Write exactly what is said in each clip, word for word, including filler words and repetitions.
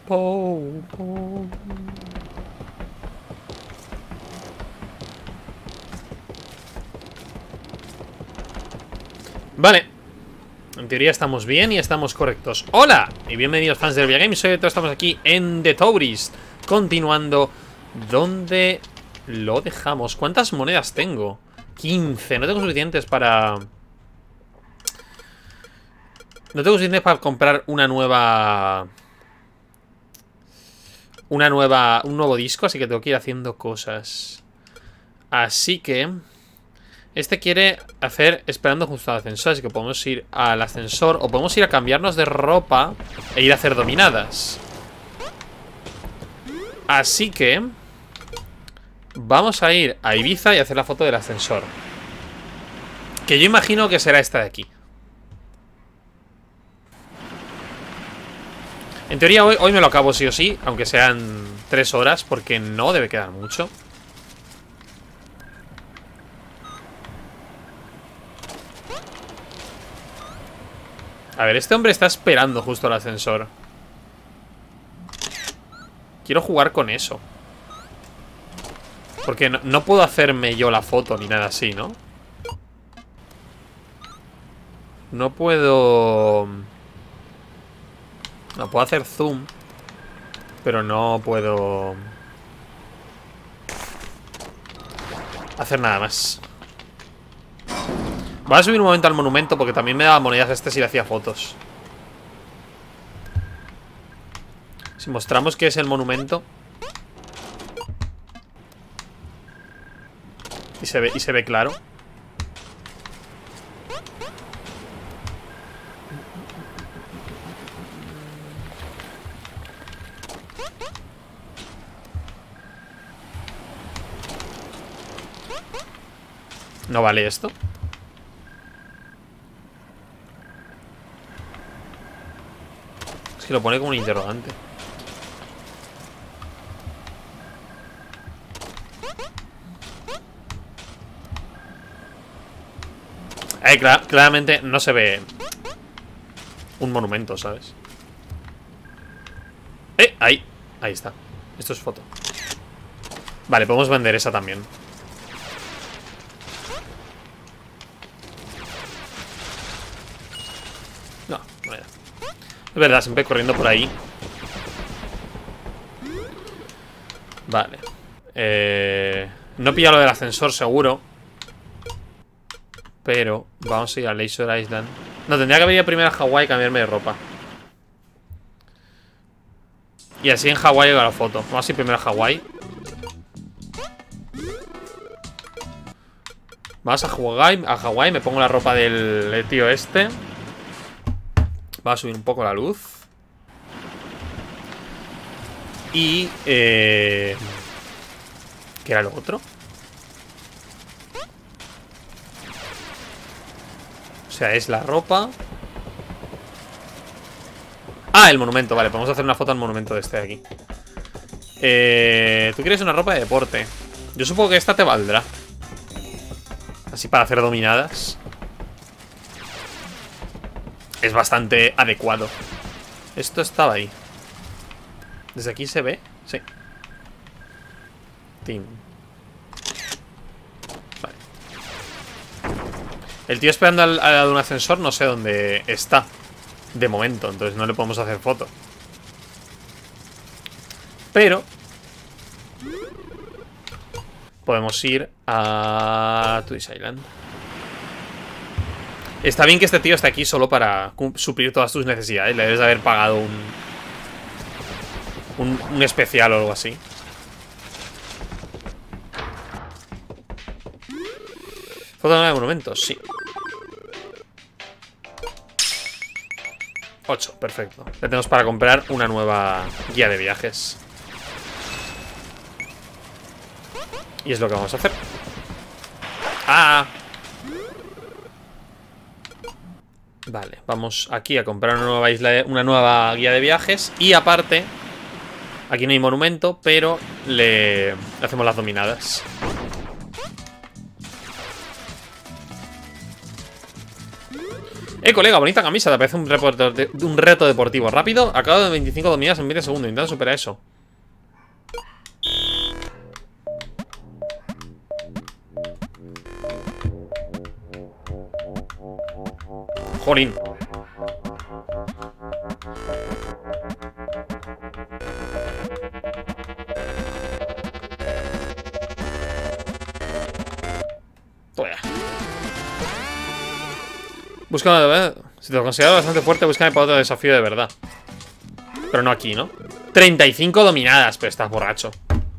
po, po. Vale. En teoría estamos bien y estamos correctos. ¡Hola! Y bienvenidos fans del Videogames. Hoy estamos aquí en The Tourist, continuando donde lo dejamos. ¿Cuántas monedas tengo? quince. No tengo suficientes para... No tengo suficientes para comprar una nueva... Una nueva... Un nuevo disco, así que tengo que ir haciendo cosas. Así que... Este quiere hacer esperando justo al ascensor, así que podemos ir al ascensor o podemos ir a cambiarnos de ropa e ir a hacer dominadas. Así que vamos a ir a Ibiza y hacer la foto del ascensor, que yo imagino que será esta de aquí. En teoría hoy, hoy me lo acabo sí o sí, aunque sean tres horas, porque no debe quedar mucho. A ver, este hombre está esperando justo el ascensor. Quiero jugar con eso. Porque no, no puedo hacerme yo la foto ni nada así, ¿no? No puedo... No puedo hacer zoom, pero no puedo hacer nada más. Voy a subir un momento al monumento porque también me daba monedas este si le hacía fotos. Si mostramos que es el monumento Y se ve, y se ve claro. ¿No vale esto? Es que lo pone como un interrogante. Eh, clar- claramente no se ve un monumento, ¿sabes? Eh, ahí. Ahí está. Esto es foto. Vale, podemos vender esa también. No, no era. Es verdad, siempre corriendo por ahí. Vale. Eh, no pilla lo del ascensor, seguro. Pero vamos a ir a Leisure Island. No, tendría que venir primero a Hawái y cambiarme de ropa. Y así en Hawái hago la foto. Vamos a ir primero a Hawái. Vamos a Hawái, a Hawái, me pongo la ropa del, del tío este. Va a subir un poco la luz. Y... Eh, ¿qué era lo otro? O sea, es la ropa. Ah, el monumento, vale, podemos hacer una foto al monumento de este de aquí. eh, Tú quieres una ropa de deporte. Yo supongo que esta te valdrá. Así para hacer dominadas. Es bastante adecuado. Esto estaba ahí. ¿Desde aquí se ve? Sí. Tim. Vale. El tío esperando al, al de un ascensor, no sé dónde está de momento, entonces no le podemos hacer foto. Pero podemos ir a Tourist Island. Está bien que este tío esté aquí solo para suplir todas tus necesidades. Le debes de haber pagado un, un, un especial o algo así. Foto de monumentos, sí. ocho, perfecto. Le tenemos para comprar una nueva guía de viajes. Y es lo que vamos a hacer. ¡Ah! Vale, vamos aquí a comprar una nueva isla de, una nueva guía de viajes. Y aparte, aquí no hay monumento, pero le, le hacemos las dominadas. Eh, colega, bonita camisa. Te parece un, reporto, un reto deportivo rápido. Acabo de veinticinco dominadas en veinte segundos. Intenta superar eso. Jolín. Toma. Busca, si te lo consideras bastante fuerte, búscame para otro desafío de verdad. Pero no aquí, ¿no? treinta y cinco dominadas, pero estás borracho.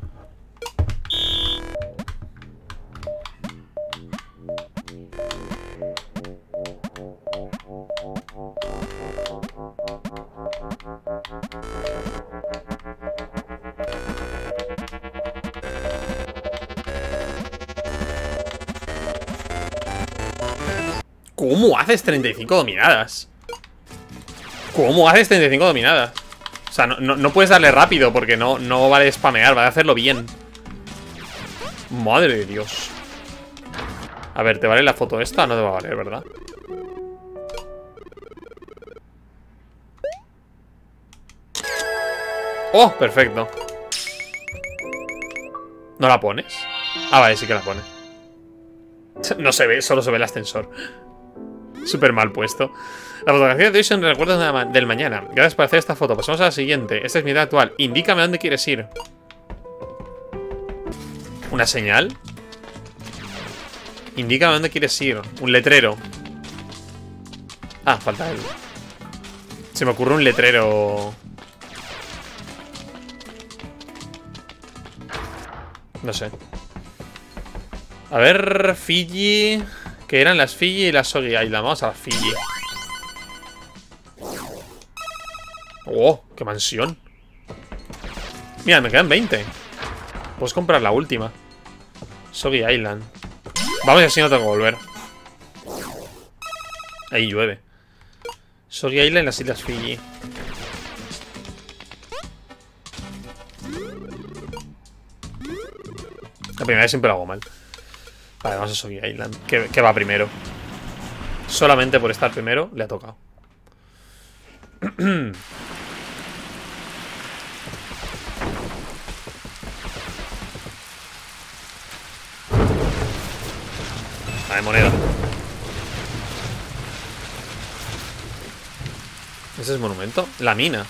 ¿Cómo haces treinta y cinco dominadas? ¿Cómo haces treinta y cinco dominadas? O sea, no, no, no puedes darle rápido porque no, no vale spamear, vale hacerlo bien. Madre de Dios. A ver, ¿te vale la foto esta? No te va a valer, ¿verdad? ¡Oh! Perfecto. ¿No la pones? Ah, vale, sí que la pone. No se ve, solo se ve el ascensor. Súper mal puesto. La fotografía de hoy son recuerdos de ma del mañana. Gracias por hacer esta foto. Pasamos a la siguiente. Esta es mi edad actual. Indícame a dónde quieres ir. ¿Una señal? Indícame a dónde quieres ir. Un letrero. Ah, falta él. Se me ocurre un letrero. No sé. A ver, Fiji. Que eran las Fiji y las Soggy Island. Vamos a las Fiji. Oh, qué mansión. Mira, me quedan veinte. Puedes comprar la última. Soggy Island. Vamos, y así no tengo que volver. Ahí llueve. Soggy Island en las Islas Fiji. La primera vez siempre lo hago mal. Vale, vamos a Soggy Island. ¿Qué, qué va primero? Solamente por estar primero le ha tocado. Vale, moneda. ¿Ese es monumento? La mina.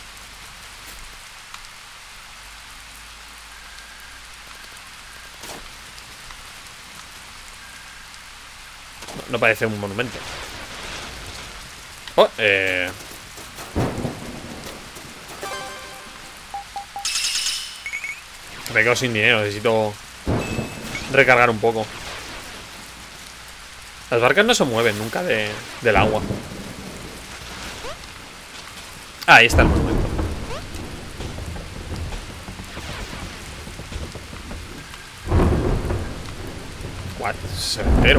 No parece un monumento. Oh, eh... Me quedo sin dinero, necesito recargar un poco. Las barcas no se mueven nunca de, del agua. Ah, ahí está el monumento. What? Cementerio.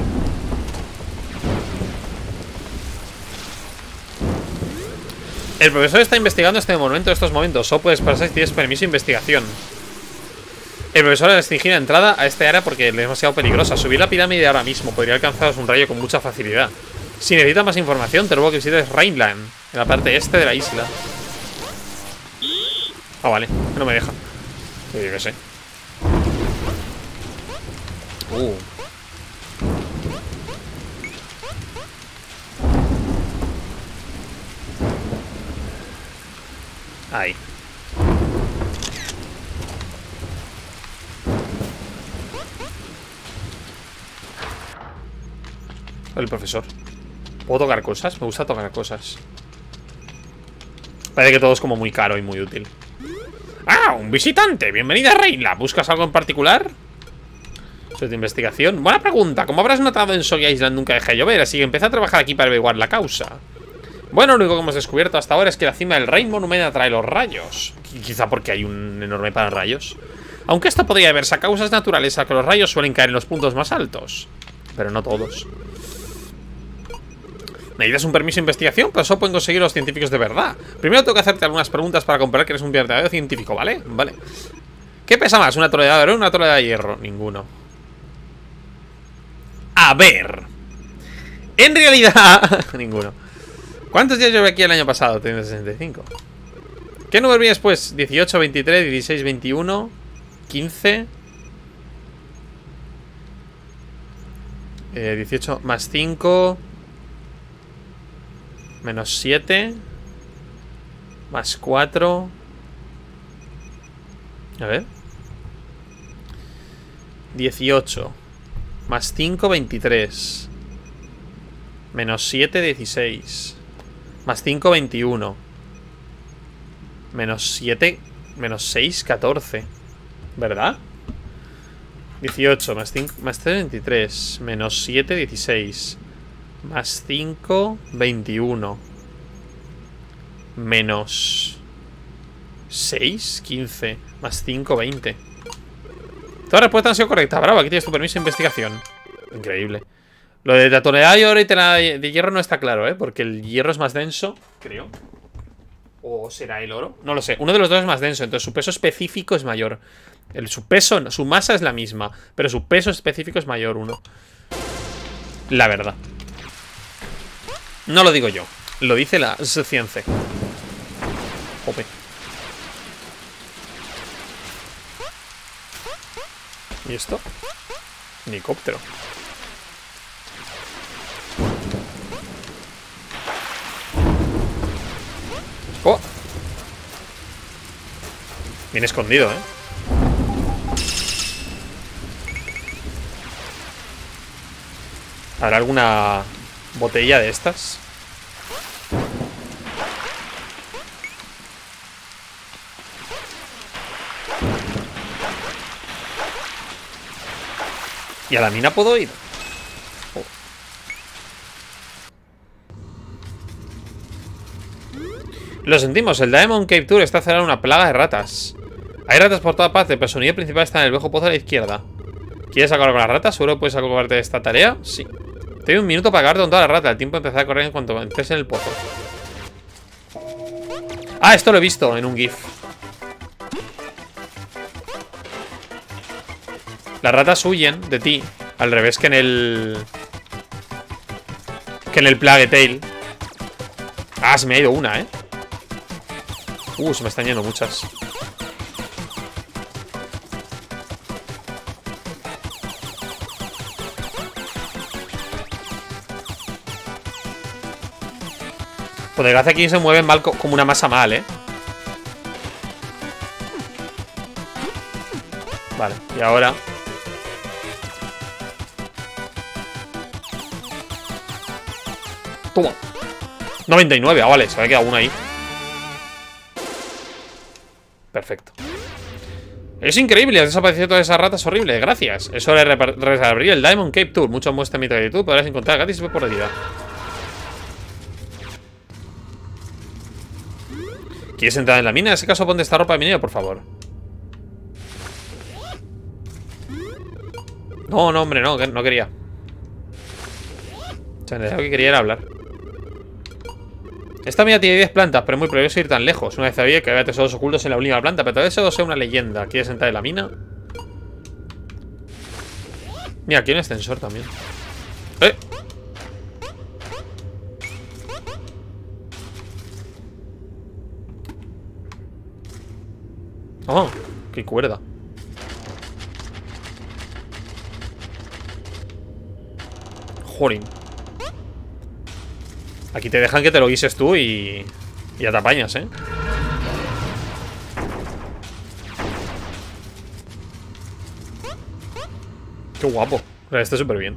El profesor está investigando este monumento en estos momentos. Solo puedes pasar si tienes permiso de investigación. El profesor restringir la entrada a este área porque es demasiado peligrosa. Subir la pirámide ahora mismo podría alcanzaros un rayo con mucha facilidad. Si necesitas más información, te ruego que visites Rainland, en la parte este de la isla. Ah, vale, no me deja. Yo qué sé. Uh. Ahí. El profesor. ¿Puedo tocar cosas? Me gusta tocar cosas. Parece que todo es como muy caro y muy útil. ¡Ah! ¡Un visitante! Bienvenida a Reina. ¿Buscas algo en particular? Soy de investigación. Buena pregunta. Como habrás notado, en Soggy Island nunca deja de llover, así que empecé a trabajar aquí para averiguar la causa. Bueno, lo único que hemos descubierto hasta ahora es que la cima del Rain Monument atrae los rayos. Quizá porque hay un enorme pararrayos. Aunque esto podría deberse a causas naturales, a que los rayos suelen caer en los puntos más altos. Pero no todos. ¿Necesitas un permiso de investigación? Pero eso pueden conseguir los científicos de verdad. Primero tengo que hacerte algunas preguntas para comprobar que eres un verdadero científico, ¿vale? Vale. ¿Qué pesa más? ¿Una tonelada de oro o una tonelada de hierro? Ninguno. A ver. En realidad... Ninguno. ¿Cuántos días llevo aquí el año pasado? Teniendo sesenta y cinco. ¿Qué número viene después? dieciocho, veintitrés, dieciséis, veintiuno, quince. Eh, dieciocho más cinco. Menos siete. Más cuatro. A ver. dieciocho. Más cinco, veintitrés. Menos siete, dieciséis. Más cinco, veintiuno. Menos siete. Menos seis, catorce. ¿Verdad? dieciocho más cinco. Más tres, veintitrés. Menos siete, dieciséis. Más cinco, veintiuno. Menos seis, quince. Más cinco, veinte. Todas las respuestas han sido correctas. Bravo, aquí tienes tu permiso de investigación. Increíble. Lo de la tonelada de oro y tonelada de hierro no está claro, ¿eh? Porque el hierro es más denso, creo. ¿O será el oro? No lo sé. Uno de los dos es más denso, entonces su peso específico es mayor. El, su peso, su masa es la misma, pero su peso específico es mayor uno. La verdad. No lo digo yo. Lo dice la ciencia. Jope. ¿Y esto? Helicóptero. ¡Oh! Bien escondido, ¿eh? ¿Habrá alguna botella de estas? ¿Y a la mina puedo ir? Oh. Lo sentimos, el Diamond Cave Tour está cerrado en una plaga de ratas. Hay ratas por toda parte, pero su nido principal está en el viejo pozo a la izquierda. ¿Quieres acabar con las ratas? ¿Seguro puedes ocuparte de esta tarea? Sí. Te doy un minuto para acabar con todas las ratas. El tiempo empezará a correr en cuanto entres en el pozo. Ah, esto lo he visto en un GIF. Las ratas huyen de ti. Al revés que en el... Que en el Plague Tale. Ah, se me ha ido una, ¿eh? Uh, se me están yendo muchas. Por desgracia aquí se mueven mal como una masa mal, ¿eh? Vale, y ahora... Toma. noventa y nueve, ah, vale, se me ha quedado una ahí. Perfecto. Es increíble, has desaparecido todas esas ratas horribles, gracias. Es hora de reabrir el Diamond Cave Tour. Muchas muestras de mi gratitud podrás encontrar gratis por realidad. ¿Quieres entrar en la mina? En ese caso ponte esta ropa de minero, por favor. No, no, hombre, no, no quería. O sea, lo que quería era hablar. Esta mina tiene diez plantas, pero es muy peligroso ir tan lejos. Una vez sabía que había tesoros ocultos en la última planta, pero tal vez eso sea una leyenda. ¿Quieres entrar en la mina? Mira, aquí hay un ascensor también. ¡Eh! ¡Oh! ¡Qué cuerda! Jorin. Aquí te dejan que te lo guises tú y... Y ya te apañas, ¿eh? Qué guapo. Está súper bien.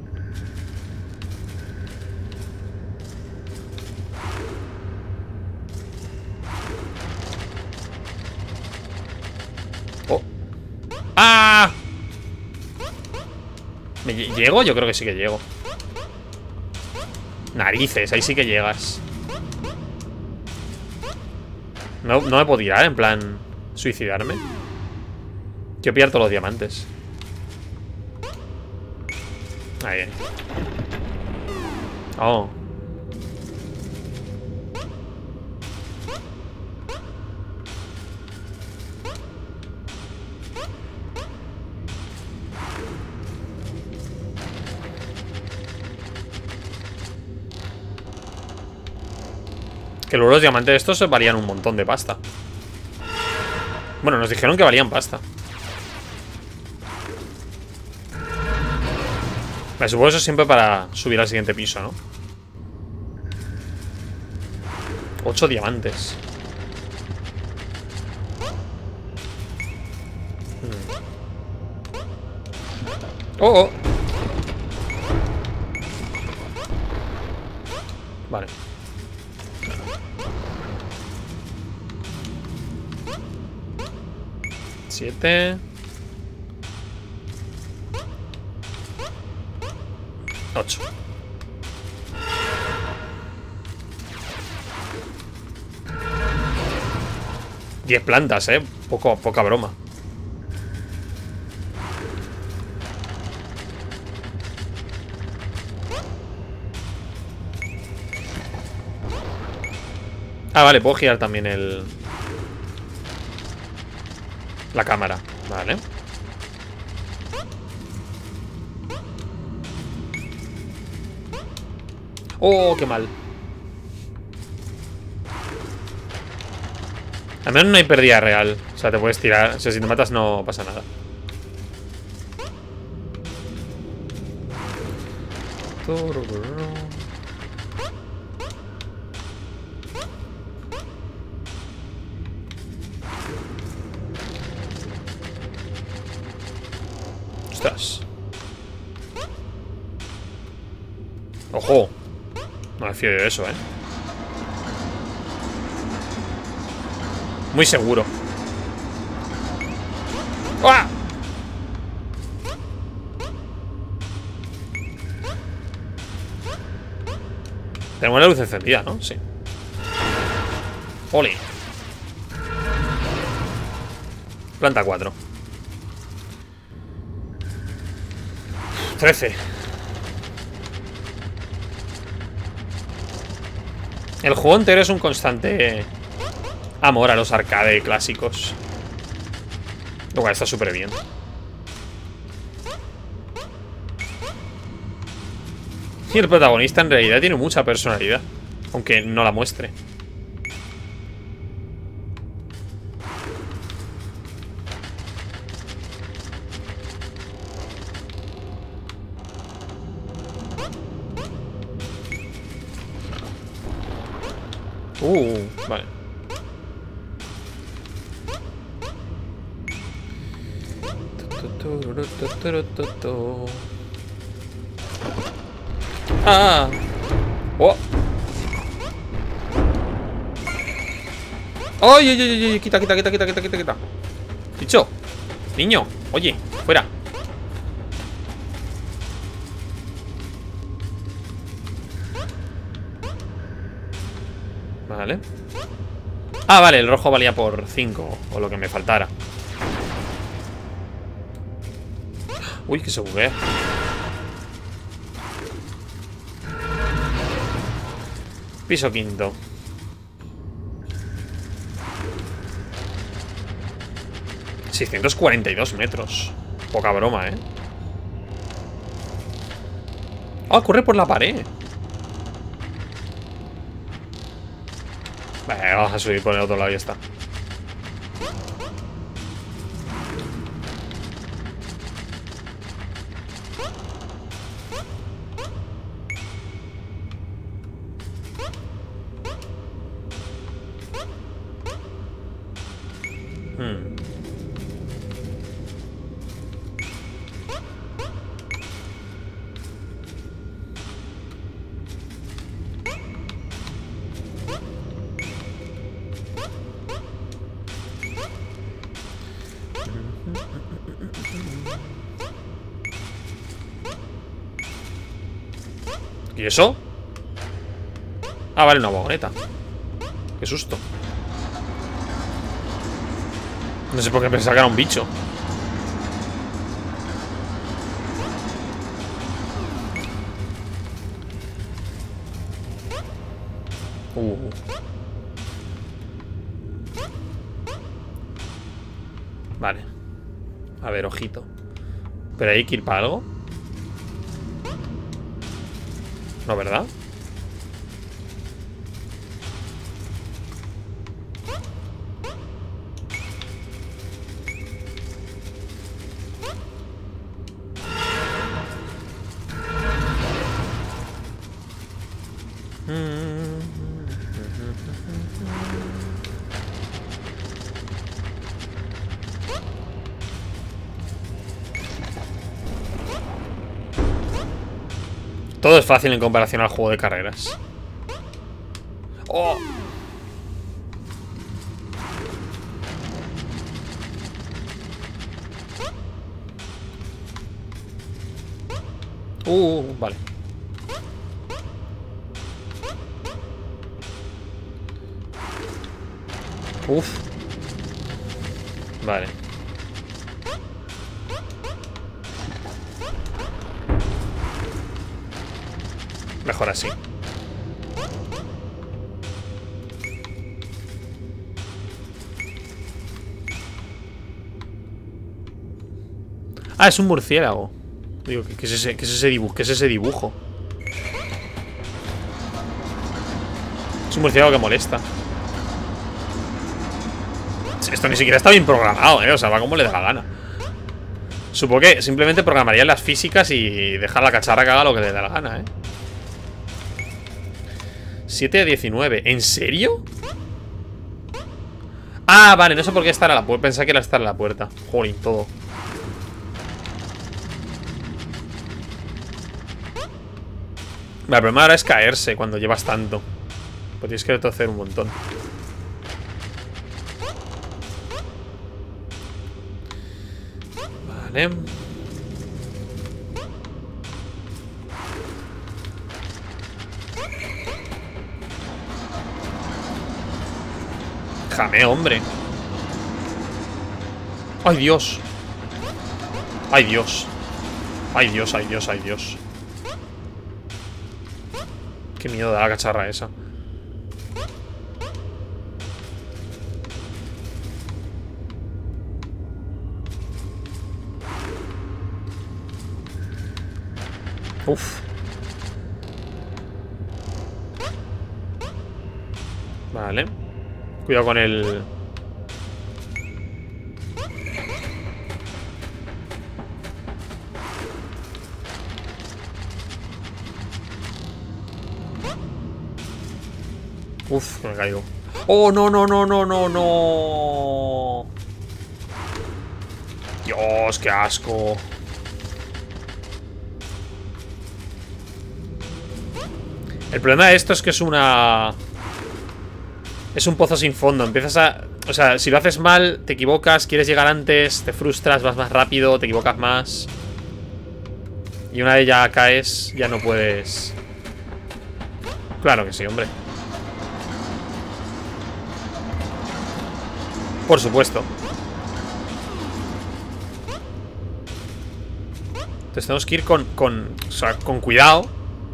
Oh. ¡Ah! ¿Me llego? Yo creo que sí que llego. Narices, ahí sí que llegas. No, no me puedo tirar, en plan suicidarme. Quiero pillar todos los diamantes. Ahí. Oh. Que luego los diamantes estos valían un montón de pasta. Bueno, nos dijeron que valían pasta. Me supongo eso siempre para subir al siguiente piso, ¿no? Ocho diamantes. Hmm. Oh, oh. Vale. Siete. Ocho. Diez plantas, eh. Poco, poca broma. Ah, vale, puedo girar también el... la cámara. Vale. Oh, qué mal. Al menos no hay pérdida real. O sea, te puedes tirar. O sea, si te matas no pasa nada. Ostras. Ojo. No me fío de eso, eh. Muy seguro. ¡Ah! Tenemos la luz encendida, ¿no? Sí. Oli. Planta cuatro. trece. El juego entero es un constante amor a los arcade clásicos. Lo cual está súper bien. Y el protagonista en realidad tiene mucha personalidad, aunque no la muestre. Uh, vale. Ah. Oh. ¡Ay, ay, ay, ay! Quita, quita, quita, quita, quita, quita, quita. Bicho. Niño. Oye, fuera. Vale. Ah, vale, el rojo valía por cinco. O lo que me faltara. Uy, que se buguea. Piso quinto. seiscientos cuarenta y dos metros. Poca broma, ¿eh? Ah, corre por la pared. Vale, vamos a subir por el otro lado y ya está. Hmm. ¿Y eso? Ah, vale, una vagoneta. Qué susto. No sé por qué pensaba que era un bicho. Uh. Vale. A ver, ojito. ¿Pero hay que ir para algo? No, ¿verdad? Todo es fácil en comparación al juego de carreras. ¡Oh! Uh, vale. Uf. Vale. Mejor así. Ah, es un murciélago. Digo, ¿qué es ese, qué es ese dibujo? ¿Qué es ese dibujo? Es un murciélago que molesta. Esto ni siquiera está bien programado, ¿eh? O sea, va como le da la gana. Supongo que simplemente programaría las físicas y dejar la cacharra que haga lo que le da la gana, ¿eh? siete de diecinueve. ¿En serio? Ah, vale, no sé por qué estar a la puerta. Pensaba que era estar a la puerta. Jolín, todo. Vale, el problema ahora es caerse cuando llevas tanto. Pues tienes que retroceder un montón. Vale. Déjame, hombre. ¡Ay, Dios! ¡Ay, Dios! ¡Ay, Dios, ay, Dios, ay, Dios! Qué miedo da la cacharra esa. Uf. Vale. Cuidado con el... Uf, me caigo. ¡Oh, no, no, no, no, no, no! Dios, qué asco. El problema de esto es que es una... Es un pozo sin fondo. Empiezas a... O sea, si lo haces mal, te equivocas, quieres llegar antes, te frustras, vas más rápido, te equivocas más. Y una vez ya caes, ya no puedes... Claro que sí, hombre. Por supuesto. Entonces tenemos que ir con, con, o sea, con cuidado.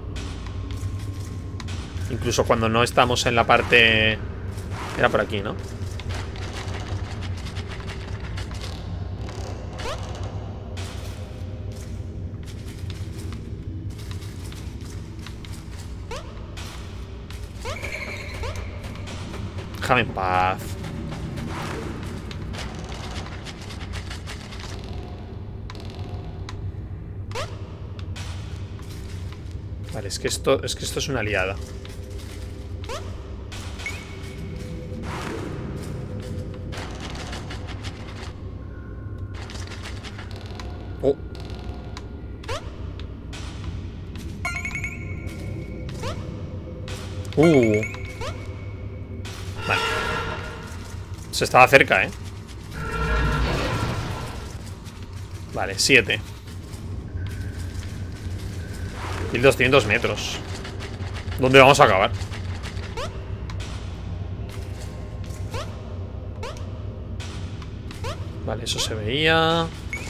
Incluso cuando no estamos en la parte... Era por aquí, ¿no? Déjame en paz. Vale, es que esto, es que esto es una liada. Oh. Uh. Vale. Se estaba cerca, ¿eh? Vale, siete. mil doscientos metros. ¿Dónde vamos a acabar? Vale, eso se veía.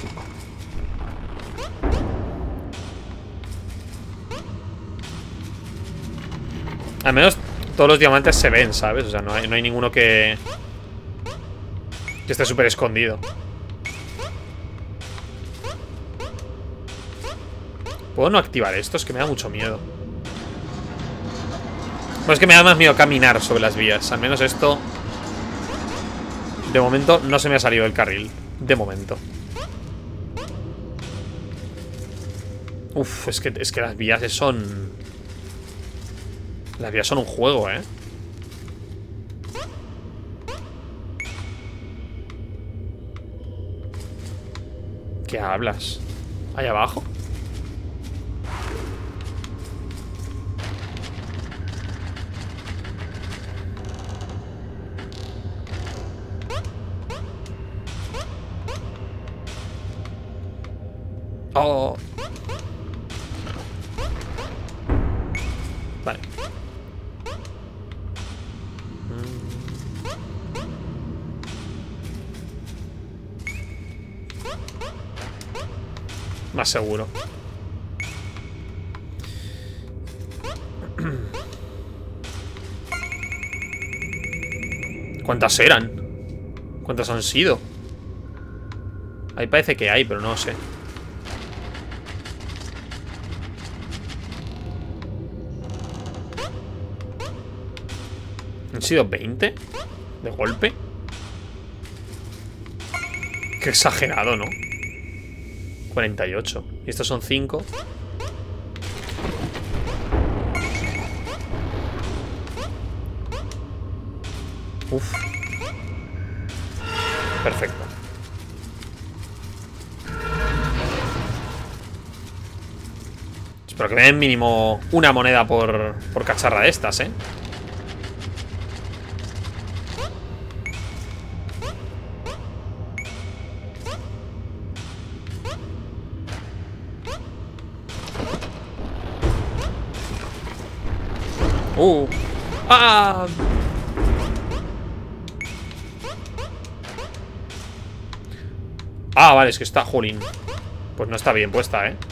Al menos todos los diamantes se ven, ¿sabes? O sea, no hay, no hay ninguno que... Que esté súper escondido. ¿Puedo no activar esto? Es que me da mucho miedo. Bueno, es que me da más miedo caminar sobre las vías. Al menos esto... De momento no se me ha salido el carril. De momento. Uf, es que, es que las vías son... Las vías son un juego, ¿eh? ¿Qué hablas? ¿Ahí abajo? Oh. Vale. Más seguro. ¿Cuántas eran? ¿Cuántas han sido? Ahí parece que hay, pero no sé. ¿Han sido veinte? ¿De golpe? Qué exagerado, ¿no? cuarenta y ocho. Y estos son cinco. Uf. Perfecto. Espero que me den mínimo una moneda por, por cacharra de estas, ¿eh? Uh. Ah. Ah, vale, es que está, jolín. Pues no está bien puesta, ¿eh?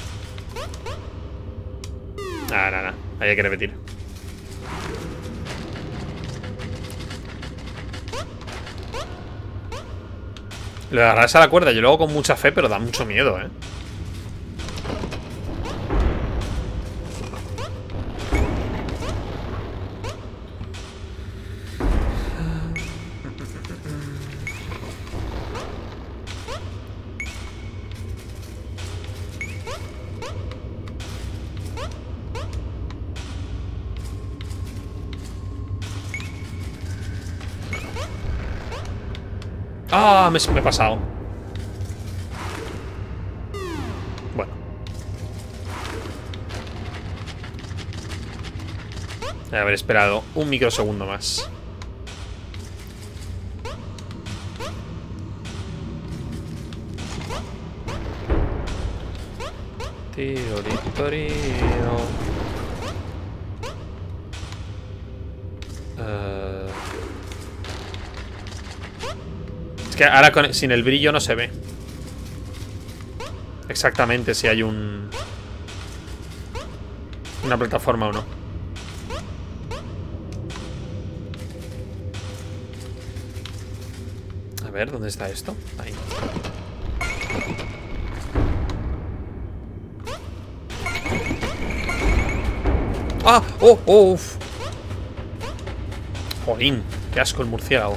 Nada, nada, ahí hay que repetir. Lo de agarrarse a la cuerda, yo lo hago con mucha fe, pero da mucho miedo, ¿eh? Ah, me, me he pasado. Bueno. Voy a haber esperado un microsegundo más. Tiro, tiro, tiro. Uh... Es que ahora con, sin el brillo no se ve exactamente si hay un... una plataforma o no. A ver, ¿dónde está esto? Ahí. ¡Ah! ¡Oh! ¡Oh! Uf. Jolín, qué asco el murciélago.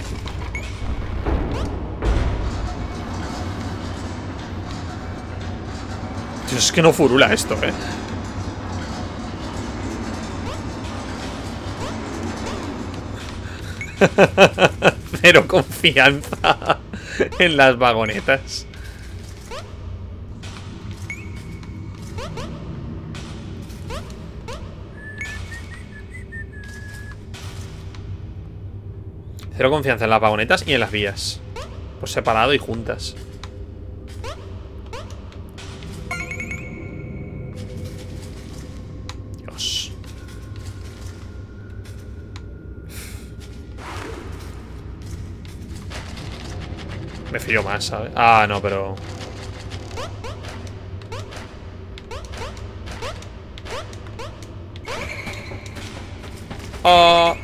Dios, es que no furula esto, eh. Cero confianza en las vagonetas. Cero confianza en las vagonetas y en las vías. Por separado y juntas. Dios. Me fío más, ¿sabes? Ah, no, pero... Ah...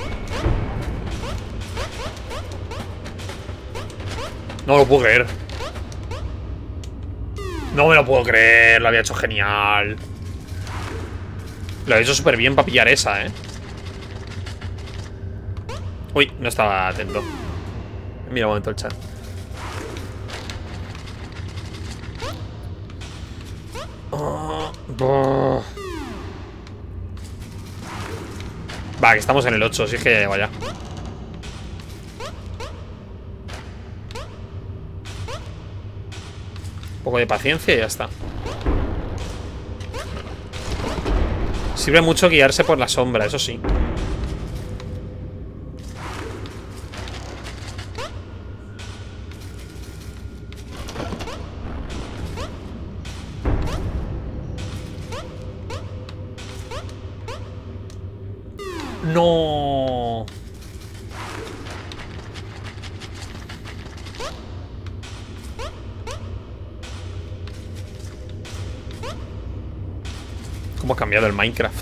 No lo puedo creer. No me lo puedo creer. Lo había hecho genial. Lo había hecho súper bien para pillar esa, eh. Uy, no estaba atento. Mira un momento el chat. Oh, oh. Va, que estamos en el ocho. Si es que ya llego ya. Un poco de paciencia y ya está. Sirve mucho guiarse por la sombra, eso sí. ¡No! ¿Cómo ha cambiado el Minecraft?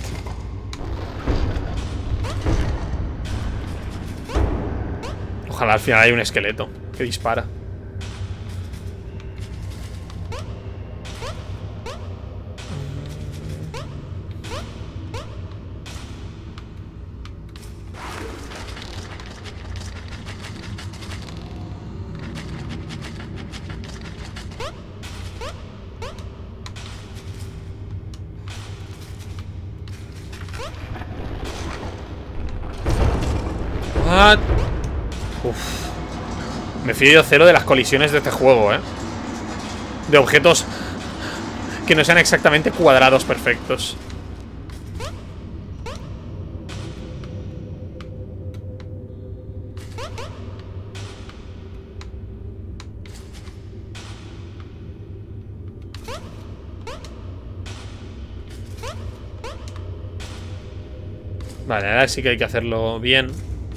Ojalá al final haya un esqueleto que dispara. What? Uf. Me fío cero de las colisiones de este juego, ¿eh? De objetos que no sean exactamente cuadrados perfectos. Vale, ahora sí que hay que hacerlo bien.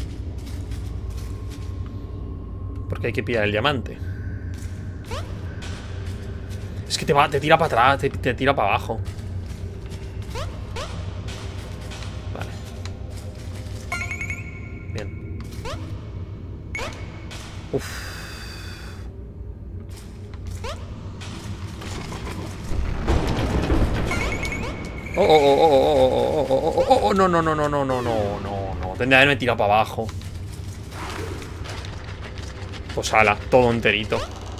Porque hay que pillar el diamante. Es que te va, te tira para atrás, te, te tira para abajo. Vale. Bien. Uf. Oh, oh, oh, oh, oh, oh, oh, oh, oh, no, no, no, no, no, no, no, no, no. Tendría que haberme tirado para abajo. Pues ala, todo enterito.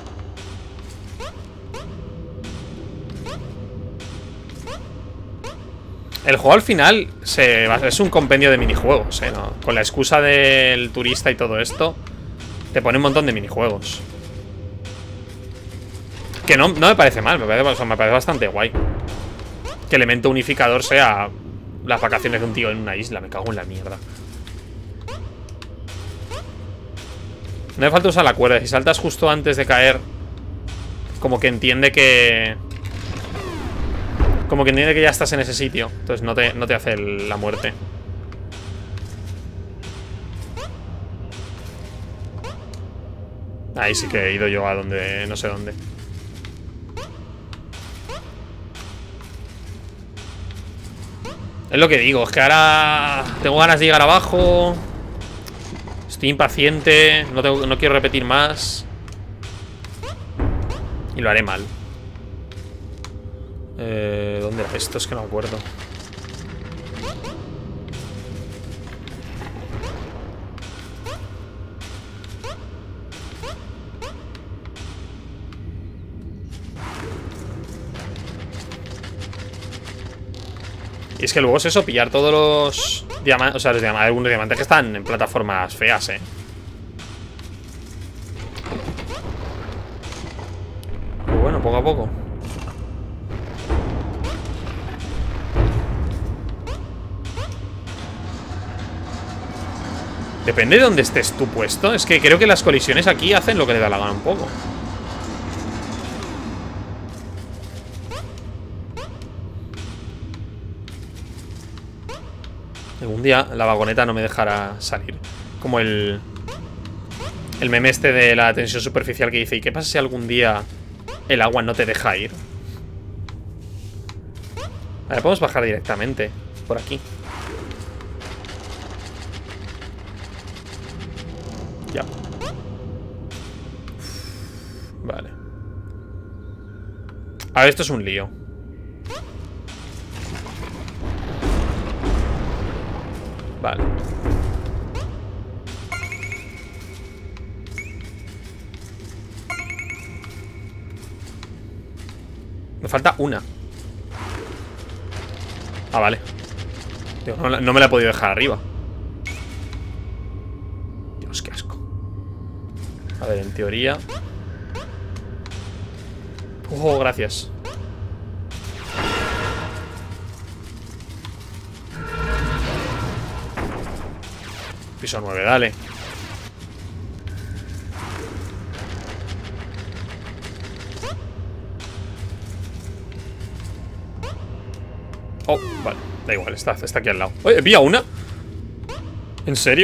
El juego al final se, es un compendio de minijuegos, ¿eh? ¿No? Con la excusa del turista y todo esto, te pone un montón de minijuegos. Que no, no me parece mal, me parece, o sea, me parece bastante guay. Que elemento unificador sea las vacaciones de un tío en una isla. Me cago en la mierda. No me falta usar la cuerda. Si saltas justo antes de caer, como que entiende que... Como que entiende que ya estás en ese sitio. Entonces no te, no te hace el, la muerte. Ahí sí que he ido yo a donde... No sé dónde. Es lo que digo. Es que ahora tengo ganas de llegar abajo. Estoy impaciente. No, tengo, no quiero repetir más. Y lo haré mal. Eh, ¿Dónde era esto? Es que no me acuerdo. Y es que luego es eso, pillar todos los diamantes. O sea, los diamantes, algunos diamantes que están en plataformas feas, eh. Pero bueno, poco a poco. Depende de dónde estés tú puesto. Es que creo que las colisiones aquí hacen lo que le da la gana un poco. Algún día la vagoneta no me dejará salir. Como el... El meme este de la tensión superficial que dice: ¿y qué pasa si algún día el agua no te deja ir? Vale, podemos bajar directamente por aquí. Ya. Vale. A ver, esto es un lío. Vale. Me falta una. Ah, vale. Tío, no, no me la he podido dejar arriba. Dios, qué asco. A ver, en teoría... Oh, gracias. Piso nueve, dale. Oh, vale, da igual, está, está aquí al lado. Oye, he pillado una. ¿En serio?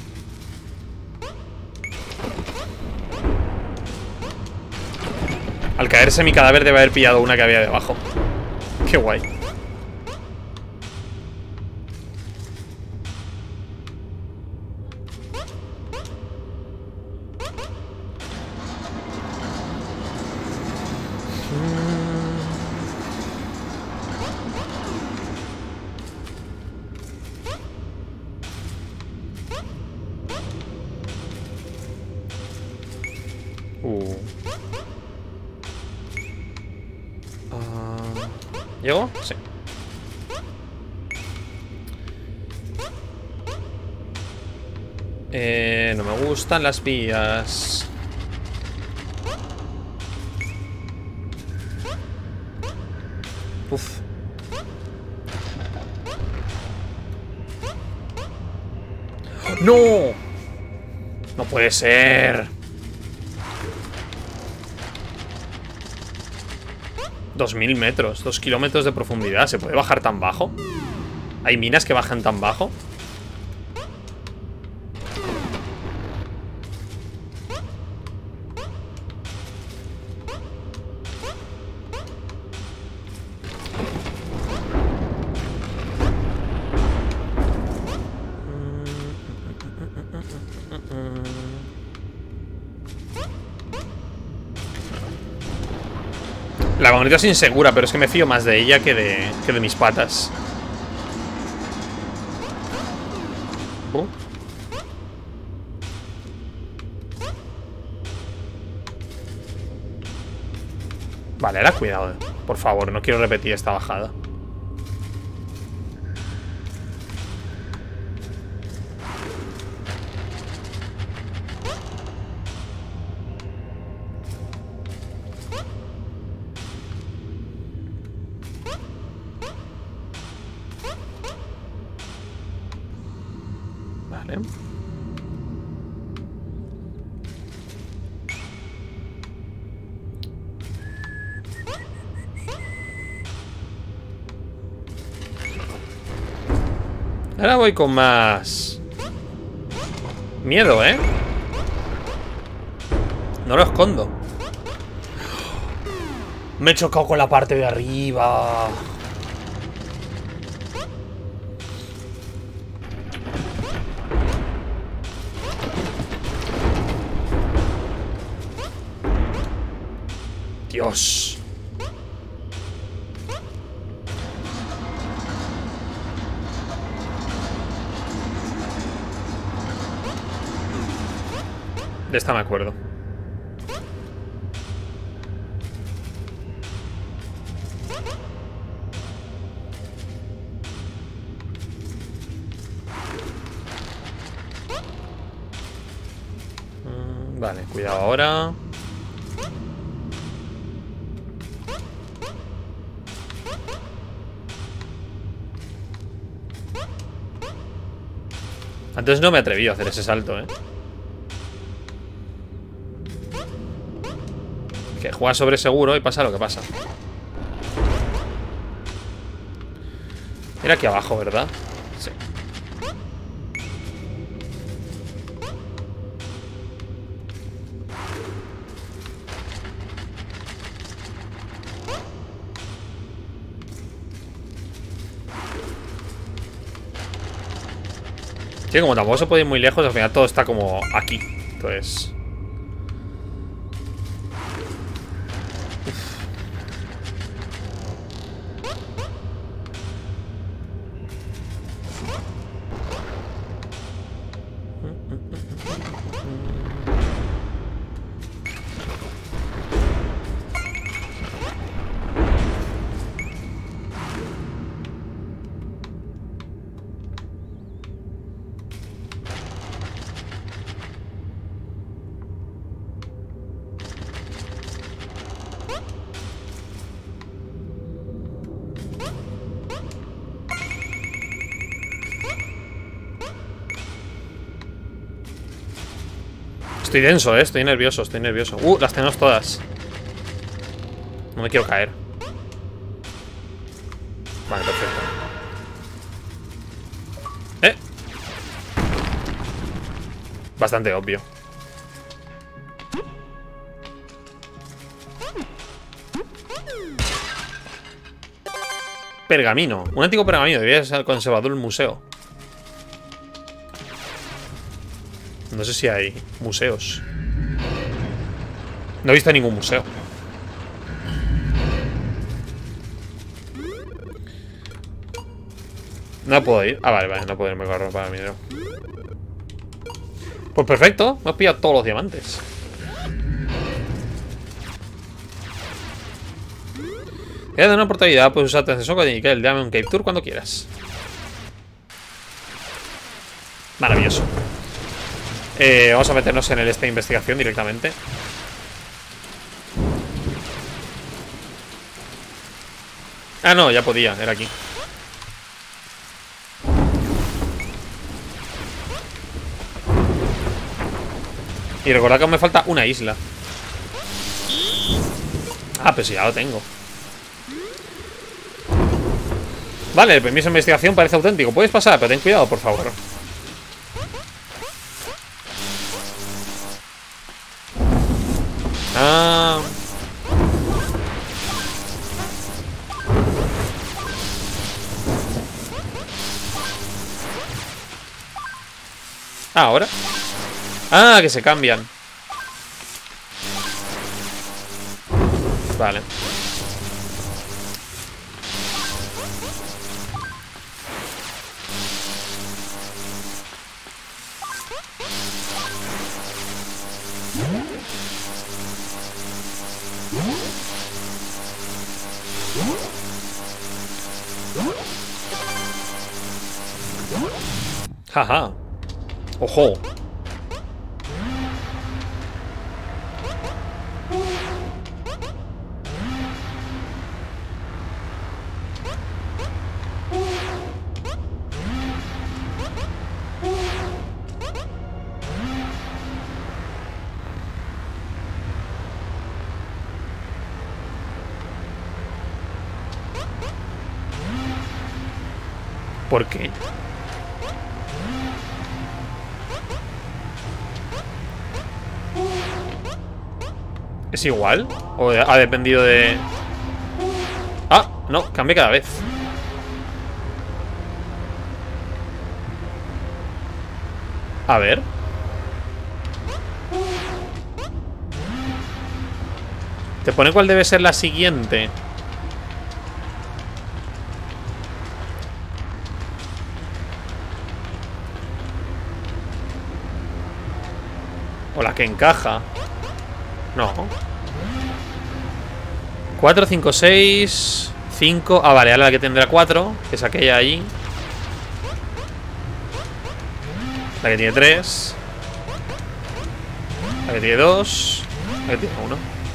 Al caerse mi cadáver debe haber pillado una que había debajo. Qué guay. Uh. Uh. ¿Llego? Sí. Eh, no me gustan las vías. Uf. ¡No! No puede ser. Dos mil metros, dos kilómetros de profundidad. ¿Se puede bajar tan bajo? ¿Hay minas que bajan tan bajo? La vagoneta es insegura, pero es que me fío más de ella que de, que de mis patas. Uh. Vale, ahora cuidado. Por favor, no quiero repetir esta bajada. Vale. Ahora voy con más miedo, ¿eh? No lo escondo. Me he chocado con la parte de arriba. Dios. De esta me acuerdo. Mm, vale, cuidado ahora. Antes no me atreví a hacer ese salto, ¿eh? Que juega sobre seguro y pasa lo que pasa. Era aquí abajo, ¿verdad? Sí. Sí, como tampoco se puede ir muy lejos, al final todo está como aquí. Entonces... Estoy denso, eh, estoy nervioso, estoy nervioso. Uh, las tenemos todas. No me quiero caer. Vale, perfecto. Eh Bastante obvio. Pergamino. Un antiguo pergamino. Debería ser conservado en el museo. No sé si hay museos. No he visto ningún museo. No puedo ir. Ah, vale, vale. No puedo irme con la ropa de minero. Pues perfecto. Me has pillado todos los diamantes. Te da una oportunidad. Puedes usar tu ascensor con el Diamond Cave Tour cuando quieras. Maravilloso. Eh, vamos a meternos en el este de investigación directamente. Ah, no, ya podía, era aquí. Y recordad que aún me falta una isla. Ah, pues ya lo tengo. Vale, el permiso de investigación parece auténtico. Puedes pasar, pero ten cuidado, por favor. Ah. Ahora. Ah, que se cambian. Vale. Jaja. Ojo. ¿Por qué? ¿Es igual? ¿O ha dependido de...? Ah, no, cambia cada vez. A ver. Te pone cuál debe ser la siguiente. O la que encaja. No. cuatro, cinco, seis, cinco. Ah, vale, ahora la que tendrá cuatro, que es aquella allí. La que tiene tres. La que tiene dos. La que tiene uno.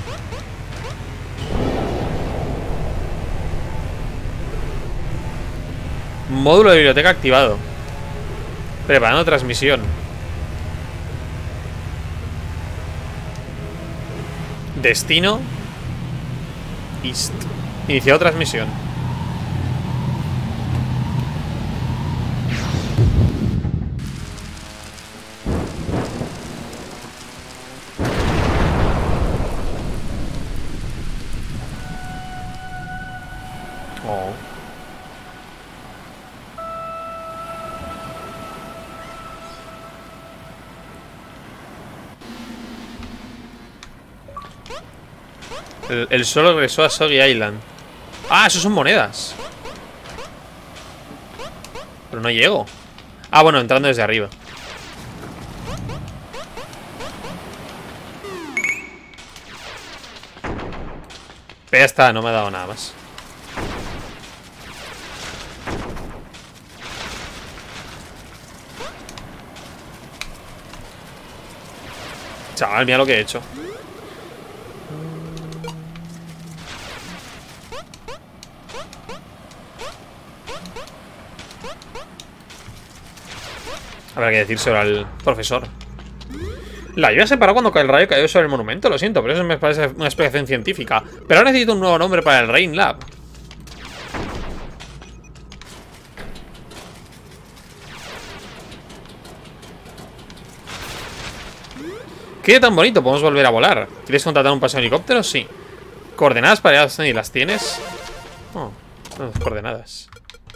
Módulo de biblioteca activado. Preparando transmisión. Destino East. Iniciado transmisión. Oh. El, el solo regresó a Soggy Island. Ah, eso son monedas. Pero no llego. Ah, bueno, entrando desde arriba. Pero ya está, no me ha dado nada más. Chaval, mira lo que he hecho. Habrá que decírselo al profesor. La lluvia se paró cuando el rayo cayó sobre el monumento. Lo siento, pero eso me parece una explicación científica. Pero ahora necesito un nuevo nombre para el Rain Lab. ¿Qué tan bonito? Podemos volver a volar. ¿Quieres contratar un paseo en helicóptero? Sí. ¿Coordenadas para allá? ¿Y las tienes? Oh, no, las coordenadas.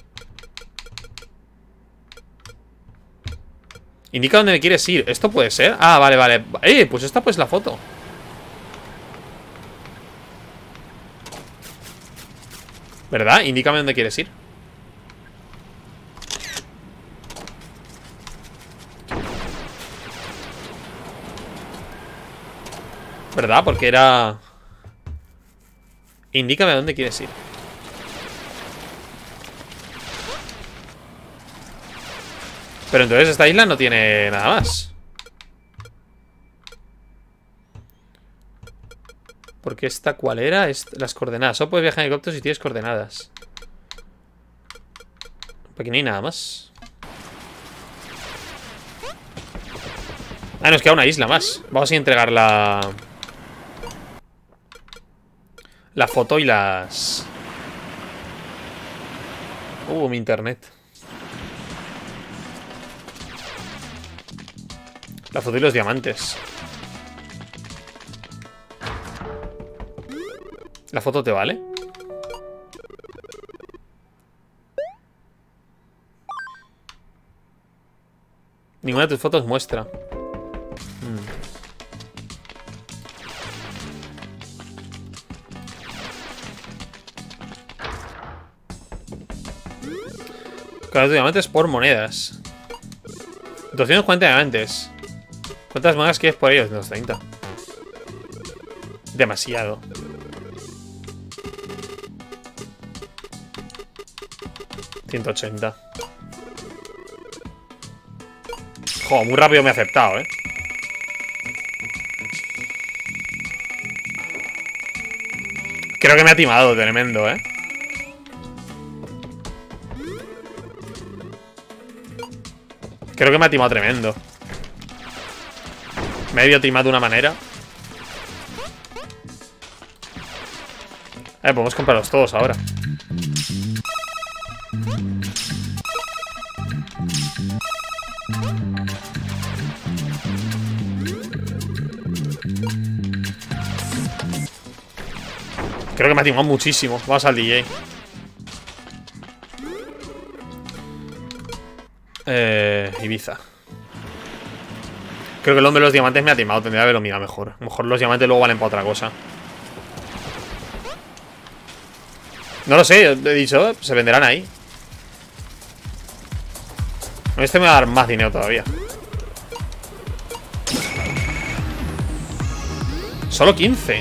Indica dónde me quieres ir. ¿Esto puede ser? Ah, vale, vale. Eh, pues esta pues la foto. ¿Verdad? Indícame dónde quieres ir. ¿Verdad? Porque era... Indícame a dónde quieres ir. Pero entonces esta isla no tiene nada más. Porque esta, ¿cuál era? Esta, las coordenadas. Solo puedes viajar en helicóptero si tienes coordenadas. Porque no hay nada más. Ah, nos queda una isla más. Vamos a entregar la... La foto y las... Uh, mi internet. La foto y los diamantes. ¿La foto te vale? Ninguna de tus fotos muestra. Hmm. Cada dos diamantes por monedas. doscientos cuarenta diamantes. ¿Cuántas monedas quieres por ellos? Unos treinta. Demasiado. ciento ochenta. Joder, muy rápido me ha aceptado, eh. Creo que me ha timado tremendo, eh. Creo que me ha timado tremendo. Medio timado de una manera. Eh, podemos comprarlos todos ahora. Creo que me ha timado muchísimo. Vamos al D J. Eh, Ibiza. Creo que el hombre de los diamantes me ha timado. Tendría que haberlo mirado mejor. A lo mejor los diamantes luego valen para otra cosa. No lo sé, he dicho, se venderán ahí. Este me va a dar más dinero todavía. Solo quince.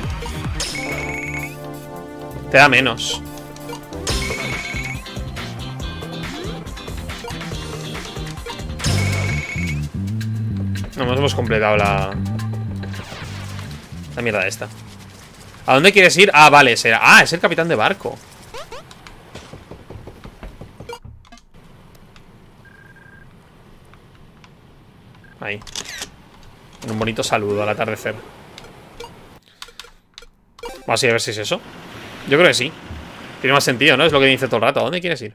Te da menos. No, nos hemos completado la... La mierda esta. ¿A dónde quieres ir? Ah, vale, será... Ah, es el capitán de barco. Ahí. Un bonito saludo al atardecer. Vamos a ir a ver si es eso. Yo creo que sí. Tiene más sentido, ¿no? Es lo que dice todo el rato. ¿A dónde quieres ir?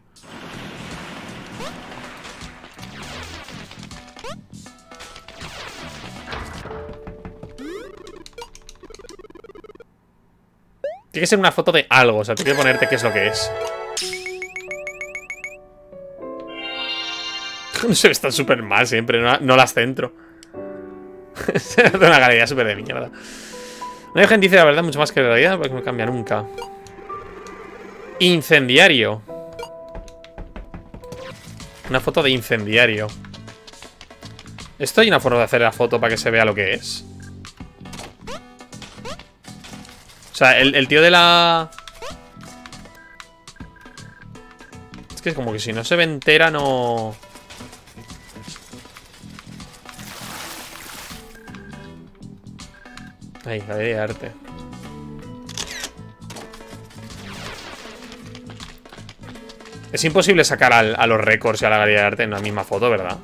Tiene que ser una foto de algo. O sea, tiene que ponerte qué es lo que es. Se ve tan súper mal siempre. No, no las centro. Es una galería súper de mierda. No hay gente dice la verdad mucho más que la realidad porque no cambia nunca. Incendiario. Una foto de incendiario. ¿Esto hay una forma de hacer la foto para que se vea lo que es? O sea, el, el tío de la... Es que es como que si no se ve entera no... Ahí, galería de arte. Es imposible sacar al, a los récords y a la galería de arte en la misma foto, ¿verdad?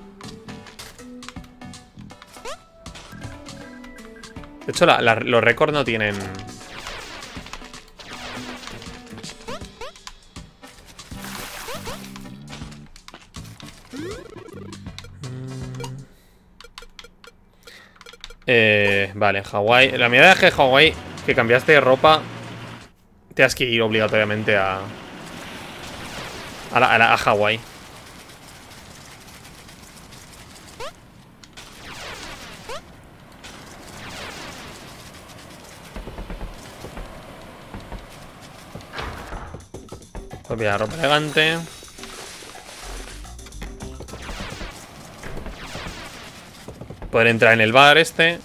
De hecho, la, la, los récords no tienen... Eh, vale, Hawái. La medida de Hawái, que cambiaste de ropa, te has que ir obligatoriamente a... A, la, a, la, a Hawái. Pues mira, ropa elegante. Poder entrar en el bar este.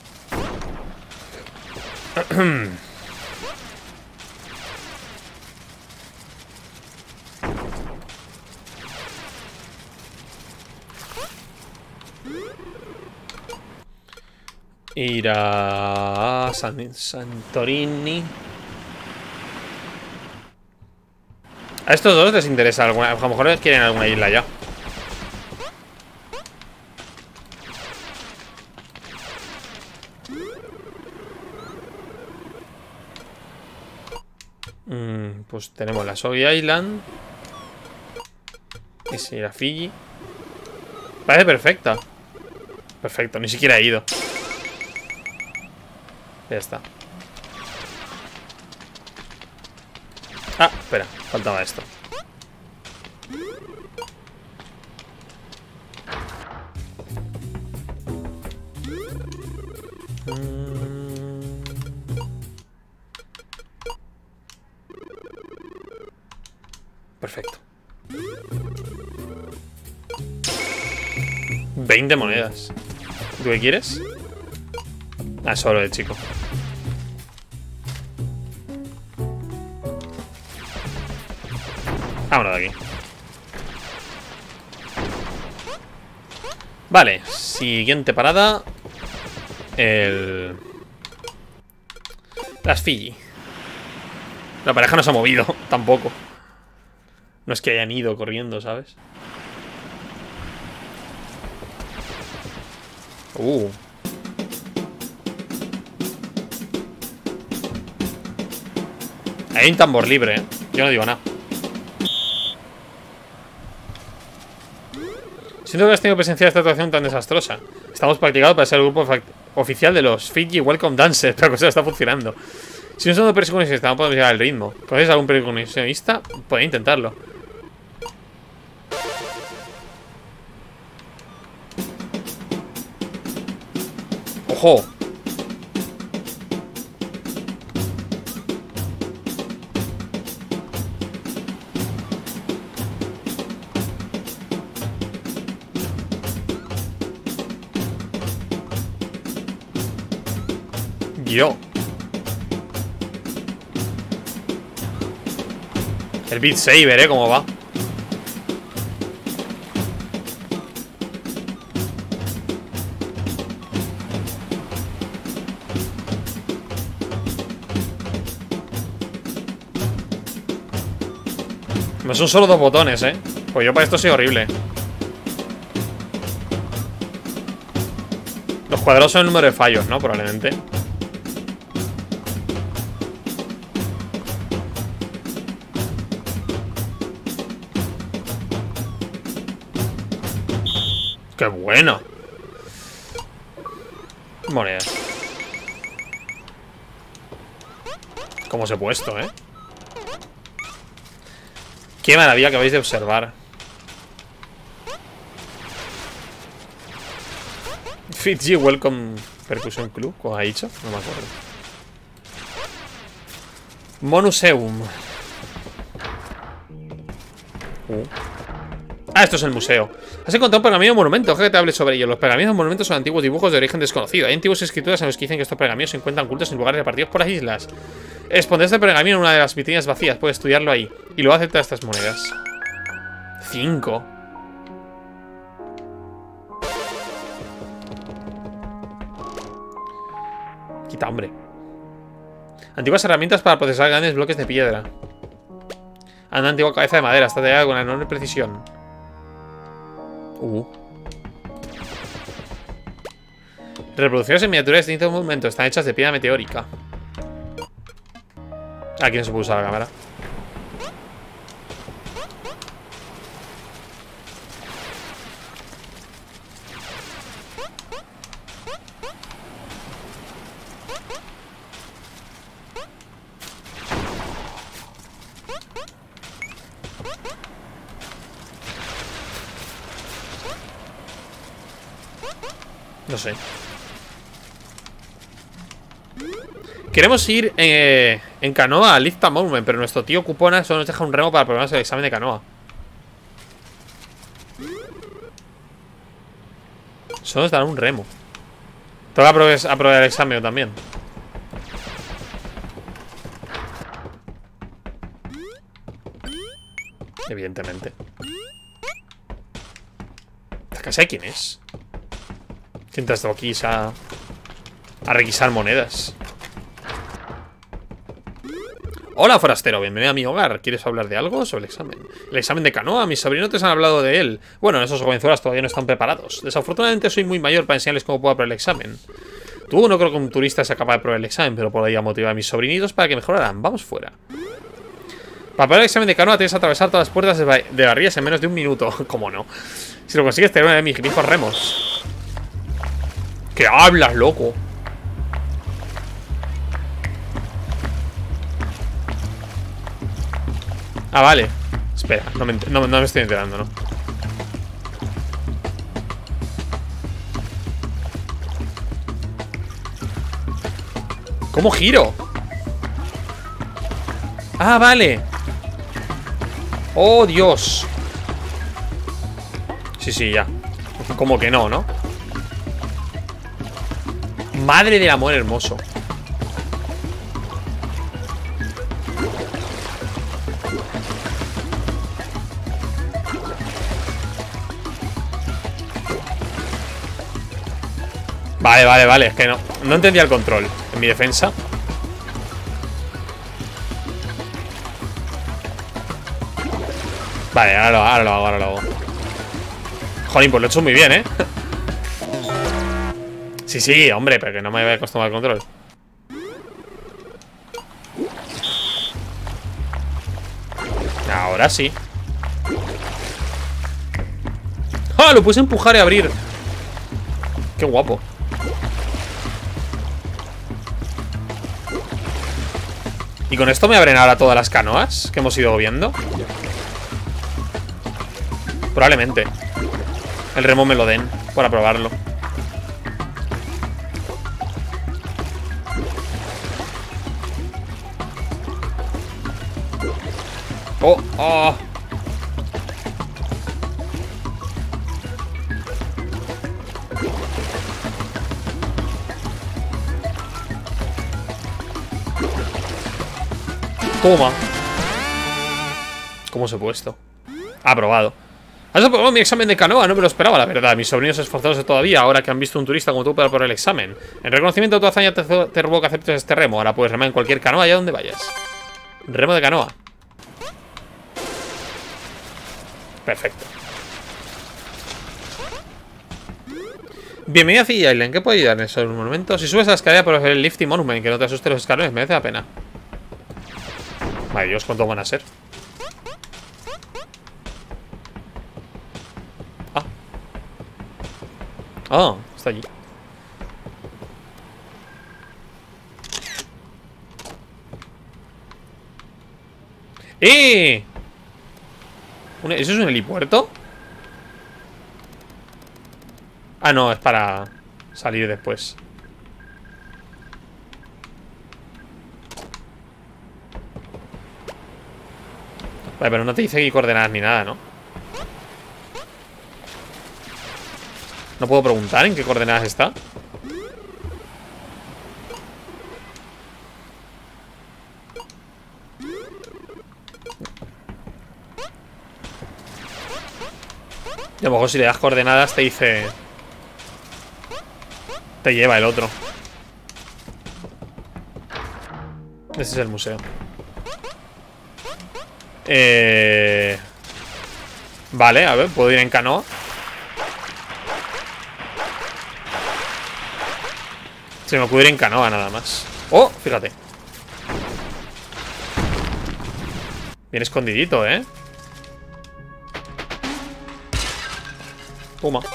Ir a San Santorini. A estos dos les interesa alguna. A lo mejor quieren alguna isla ya. Mm, pues tenemos la Soggy Island. Y si la Fiji. Parece perfecta. Perfecto, ni siquiera he ido. Ya está. Ah, espera, faltaba esto. Perfecto. veinte monedas. ¿Tú qué quieres? Ah, solo el chico. Vámonos de aquí. Vale, siguiente parada. El... Las Fiji. La pareja no se ha movido, tampoco. No es que hayan ido corriendo, ¿sabes? Uh. Hay un tambor libre, ¿eh? Yo no digo nada. Siento que has tenido presencia de esta actuación tan desastrosa. Estamos practicados para ser el grupo oficial de los Fiji Welcome Dancers. Pero cosa está funcionando. Si no somos percusionistas, no podemos llegar al ritmo. ¿Conoces algún percusionista? Puede intentarlo. ¡Ojo! Yo. El Beat Saber, ¿eh? ¿Cómo va? No son solo dos botones, ¿eh? Pues yo para esto soy horrible. Los cuadrados son el número de fallos, ¿no? Probablemente. ¡Qué bueno! Monedas. ¿Cómo se ha puesto, eh? ¡Qué maravilla que habéis de observar! Fiji Welcome Percussion Club. ¿Cómo ha dicho? No me acuerdo. Monuseum. Uh. Ah, esto es el museo. Has encontrado un pergamino de monumento. Ojalá que te hable sobre ello. Los pergaminos de monumentos son antiguos dibujos de origen desconocido. Hay antiguas escrituras en los que dicen que estos pergaminos se encuentran ocultos en lugares repartidos por las islas. Expondré este pergamino en una de las vitrinas vacías. Puedes estudiarlo ahí. Y luego aceptar estas monedas. Cinco. Quita, hombre. Antiguas herramientas para procesar grandes bloques de piedra. Una antigua cabeza de madera. Está tallada con enorme precisión. Uh. Reproducciones en miniatura de distintos monumentos. Están hechas de piedra meteórica. Aquí no se puede usar la cámara. No sé. Queremos ir eh, en canoa a Lifta Monument, pero nuestro tío Cupona solo nos deja un remo para probarnos el examen de canoa. Solo nos dará un remo. Tengo que aprobar el examen también. Evidentemente. ¿Esta casa de quién es? ¿Quién te has dado aquí a, a requisar monedas? Hola, forastero, bienvenido a mi hogar. ¿Quieres hablar de algo sobre el examen? El examen de canoa, mis sobrinotes han hablado de él. Bueno, esos jovenzuelas todavía no están preparados. Desafortunadamente soy muy mayor para enseñarles cómo puedo aprobar el examen. Tú no creo que un turista sea capaz de aprobar el examen, pero podría motivar a mis sobrinitos para que mejoraran. Vamos fuera. Para aprobar el examen de canoa tienes que atravesar todas las puertas de, de barrillas en menos de un minuto. ¿Cómo no? Si lo consigues, tener uno de mis grifos remos. ¿Qué hablas, loco? Ah, vale. Espera, no me, no, no me estoy enterando, ¿no? ¿Cómo giro? Ah, vale. Oh, Dios. Sí, sí, ya. Como que no, ¿no? Madre del amor hermoso. Vale, vale, vale. Es que no, no entendía el control en mi defensa. Vale, ahora lo, ahora lo hago, ahora lo hago. Jolín, pues lo he hecho muy bien, ¿eh? Sí, sí, hombre, pero que no me había acostumbrado al control. Ahora sí. ¡Ah! Lo puse a empujar y abrir. Qué guapo. ¿Y con esto me abren ahora todas las canoas que hemos ido viendo? Probablemente el remo me lo den para probarlo. Oh, oh. Toma. ¿Cómo se ha puesto? Aprobado. Has aprobado mi examen de canoa, no me lo esperaba, la verdad. Mis sobrinos esforzándose todavía ahora que han visto un turista como tú para por el examen. En reconocimiento de tu hazaña te, te ruego que aceptes este remo. Ahora puedes remar en cualquier canoa allá donde vayas. Remo de canoa. Perfecto. Bienvenido a Fiji Island. ¿Qué puedo ayudar en esos momentos? Si subes a la escalera por el Lifty Monument, que no te asustes los escalones, merece la pena. Ay, Dios, ¿cuántos van a ser? Ah. Ah, está allí. ¡Eh! ¿Eso es un helipuerto? Ah, no, es para salir después. Vale, pero no te dice aquí coordenadas ni nada, ¿no? No puedo preguntar en qué coordenadas está. Y a lo mejor si le das coordenadas te dice... Te lleva el otro. Ese es el museo. Eh... Vale, a ver, ¿puedo ir en canoa? Se me puede ir en canoa nada más. Oh, fíjate. Bien escondidito, ¿eh? Toma.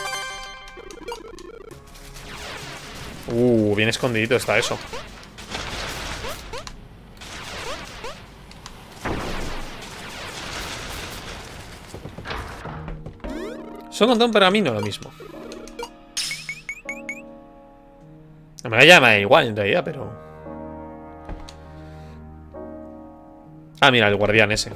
Uh, bien escondidito está eso. Solo encontré un pergamino, lo mismo. Me ya me da igual en realidad, pero... Ah, mira, el guardián ese.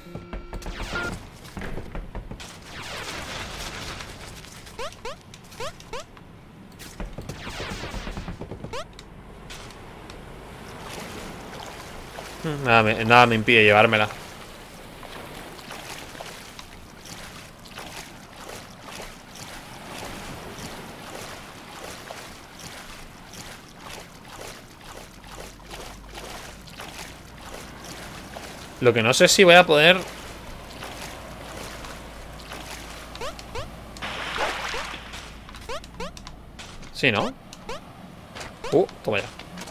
Nada me, nada me impide llevármela. Lo que no sé si voy a poder... Sí, ¿no? Uh, toma ya.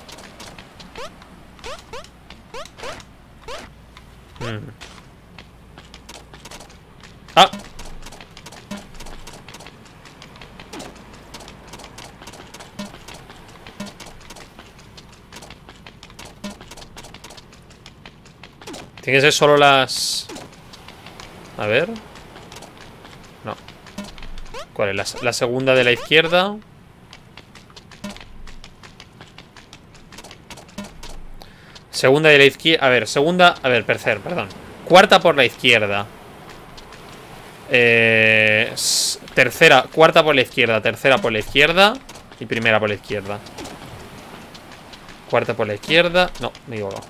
Mm. Ah. Tiene que ser solo las... A ver. No. ¿Cuál es? La, la segunda de la izquierda. Segunda de la izquierda. A ver, segunda. A ver, tercer, perdón. Cuarta por la izquierda. Eh, tercera, cuarta por la izquierda. Tercera por la izquierda. Y primera por la izquierda. Cuarta por la izquierda. No, me he equivocado.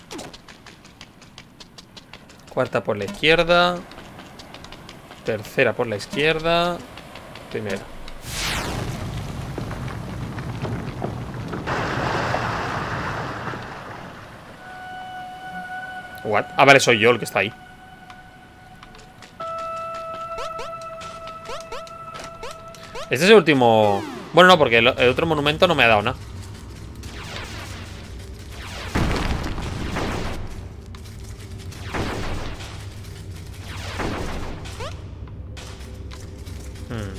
Cuarta por la izquierda. Tercera por la izquierda. Primera. What? Ah, vale, soy yo el que está ahí. Este es el último... Bueno, no, porque el, el otro monumento no me ha dado nada. Hmm.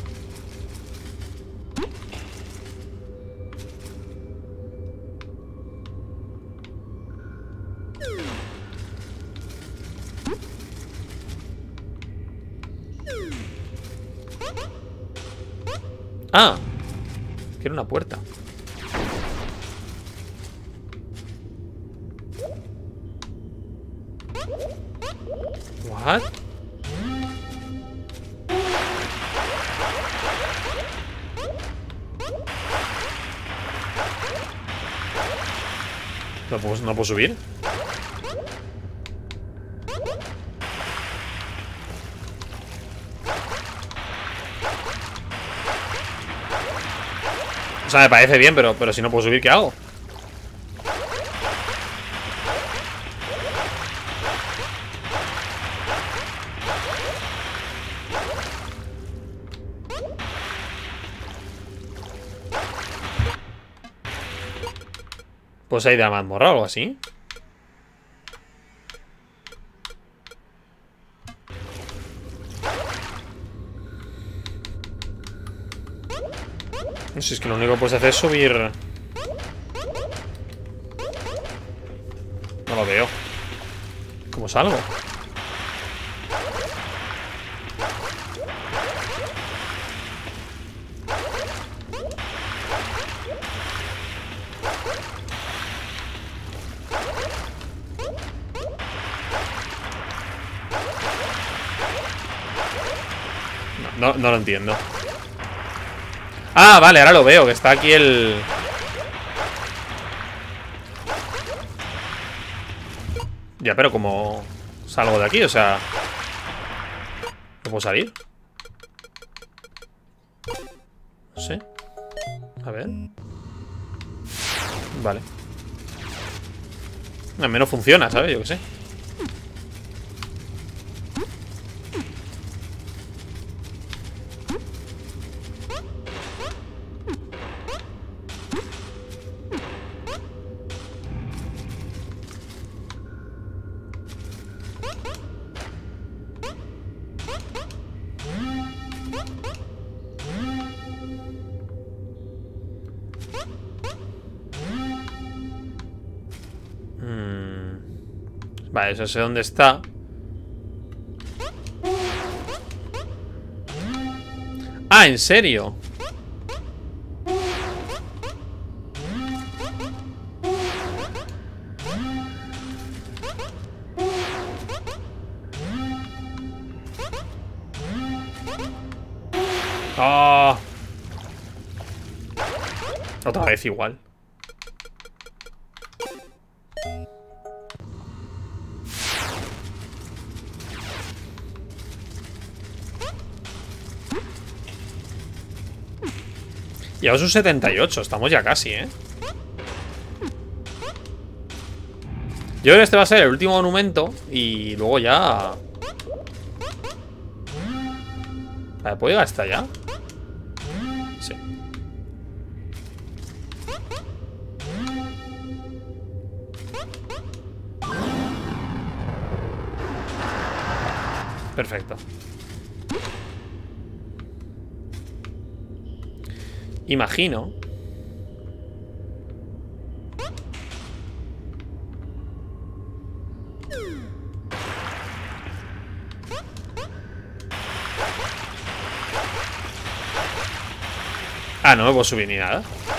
Ah, quiero una puerta. What? ¿No puedo, no puedo subir? O sea, me parece bien, pero, pero si no puedo subir, ¿qué hago? Pues hay de la mazmorra o algo así. No sé, es que lo único que puedes hacer es subir. No lo veo. ¿Cómo salgo? No, no, no lo entiendo. Ah, vale, ahora lo veo, que está aquí el... Ya, pero como salgo de aquí, o sea... ¿No puedo salir? No sé. A ver. Vale. Al menos funciona, ¿sabes? Yo qué sé. Vale, eso sé dónde está. Ah, ¿en serio? ¡Oh! Otra vez igual. Llevamos un setenta y ocho. Estamos ya casi, ¿eh? Yo creo que este va a ser el último monumento. Y luego ya... Vale, ¿puedo llegar hasta allá? Sí. Perfecto. Imagino. Ah, no me puedo subir ni nada.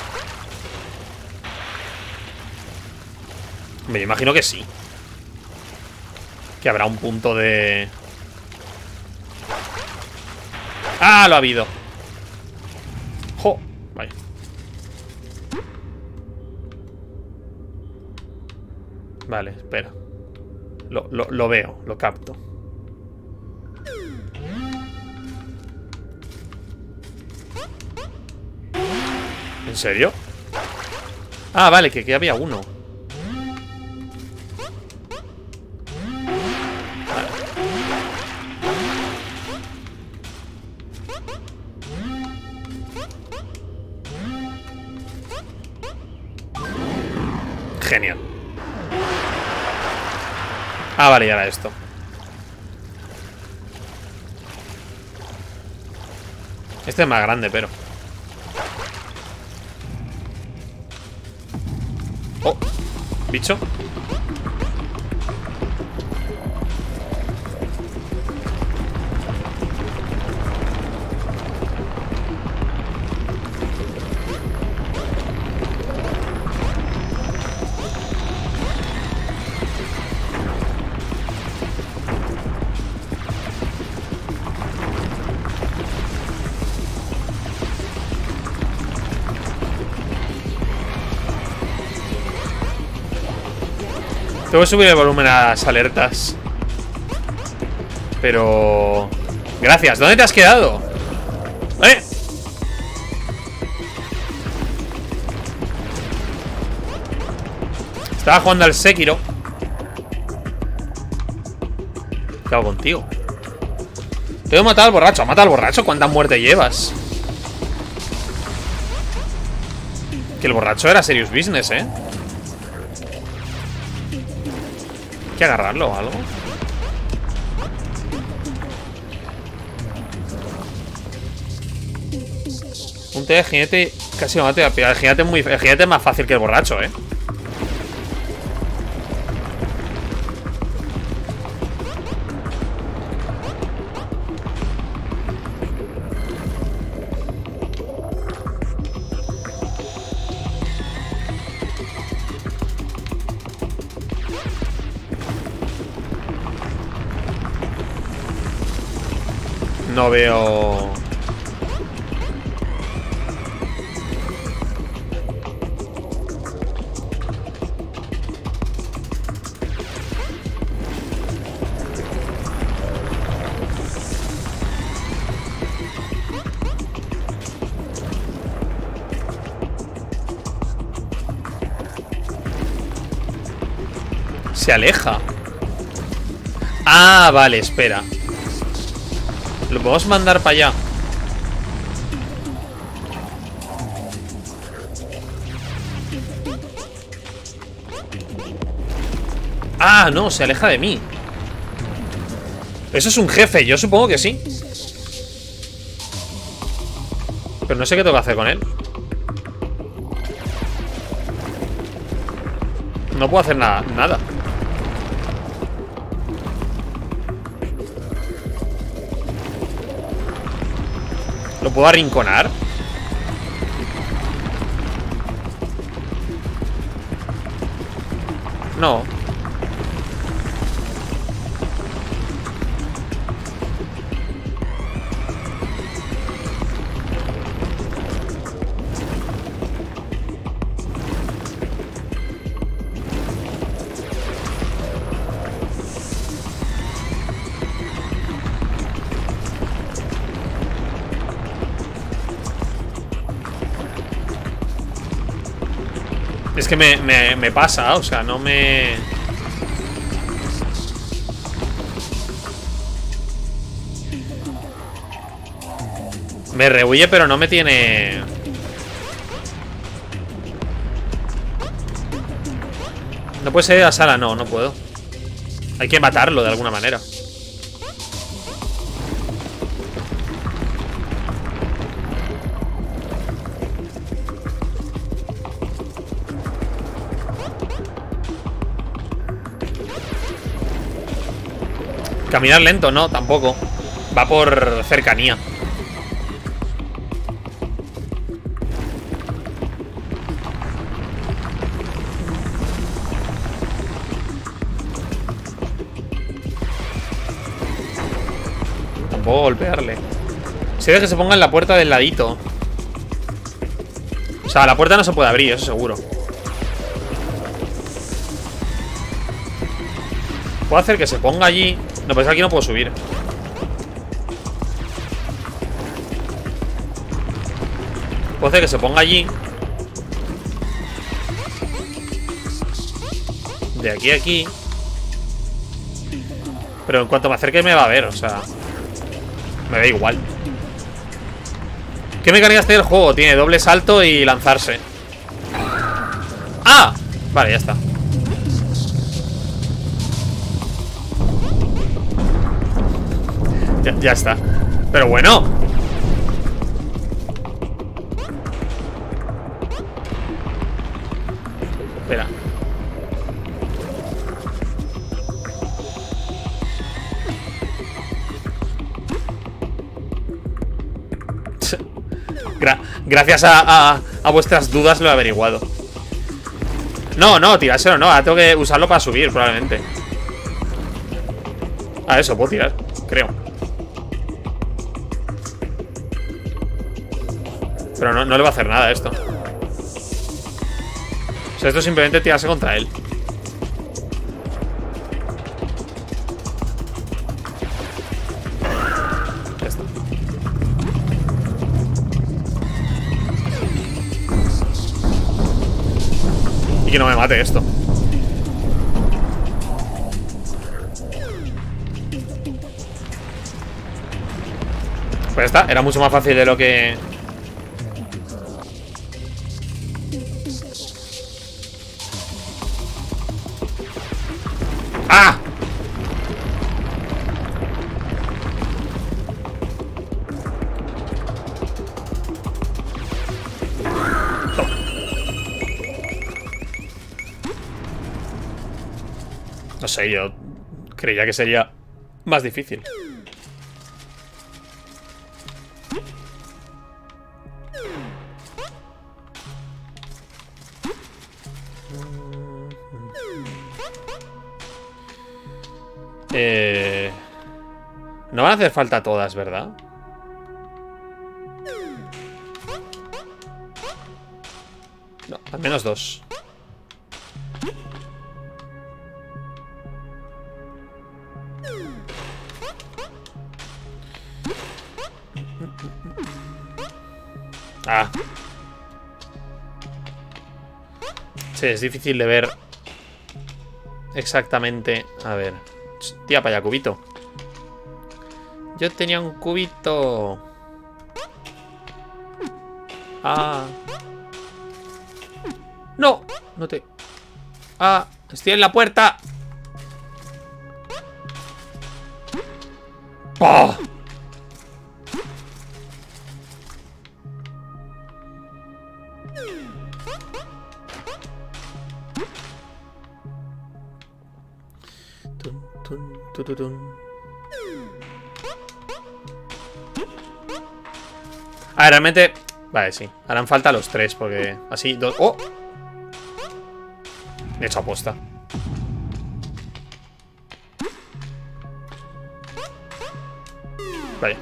Me imagino que sí. Que habrá un punto de... ¡Ah, lo ha habido! ¡Jo! Vaya. Vale, espera. Lo, lo, lo veo, lo capto. ¿En serio? Ah, vale, que aquí había uno. Vale. Genial. Ah, vale, ya era esto. Este es más grande, pero... Oh, bicho. Tengo que subir el volumen a las alertas. Pero... Gracias, ¿dónde te has quedado? ¿Eh? Estaba jugando al Sekiro. ¿Qué hago contigo? Tengo que matar al borracho. Mata al borracho. ¿Cuántas muertes llevas? Que el borracho era serious business, ¿eh? Hay que agarrarlo o algo. Un té de jinete casi lo mate a pegar. El jinete es muy... El jinete es más fácil que el borracho, ¿eh? No veo... Se aleja. Ah, vale, espera. Lo podemos mandar para allá. Ah, no, se aleja de mí. Eso es un jefe, yo supongo que sí. Pero no sé qué tengo que hacer con él. No puedo hacer nada, nada. ¿Lo puedo arrinconar? No. Es que me, me, me pasa, o sea, no me... Me rehuye, pero no me tiene... No puede ser de la sala, no, no puedo. Hay que matarlo de alguna manera. Caminar lento, no, tampoco. Va por cercanía. Tampoco golpearle. Se ve que se ponga en la puerta del ladito. O sea, la puerta no se puede abrir, eso seguro. Puedo hacer que se ponga allí. No, pues aquí no puedo subir. Puedo hacer que se ponga allí. De aquí a aquí. Pero en cuanto me acerque me va a ver, o sea, me da igual. ¿Qué mecánicas tiene el juego? Tiene doble salto y lanzarse. ¡Ah! Vale, ya está. Ya, ya está. Pero bueno. Espera. Gra gracias a, a, a vuestras dudas lo he averiguado. No, no, tirárselo no. Ahora tengo que usarlo para subir, probablemente. Ah, eso, puedo tirar, creo. Pero no, no le va a hacer nada a esto. O sea, esto es simplemente tirarse contra él. Ya está. Y que no me mate esto. Pues ya está, era mucho más fácil de lo que... ¡Ah! No sé, yo creía que sería más difícil. Eh... No van a hacer falta todas, ¿verdad? No, al menos dos. Ah. Sí, es difícil de ver exactamente. A ver. Tía, para allá, cubito. Yo tenía un cubito. Ah. No, no te... Ah, estoy en la puerta. ¡Oh! A ver, realmente... Vale, sí. Harán falta los tres, porque... Así, dos... ¡Oh! Me he hecho aposta. Vaya.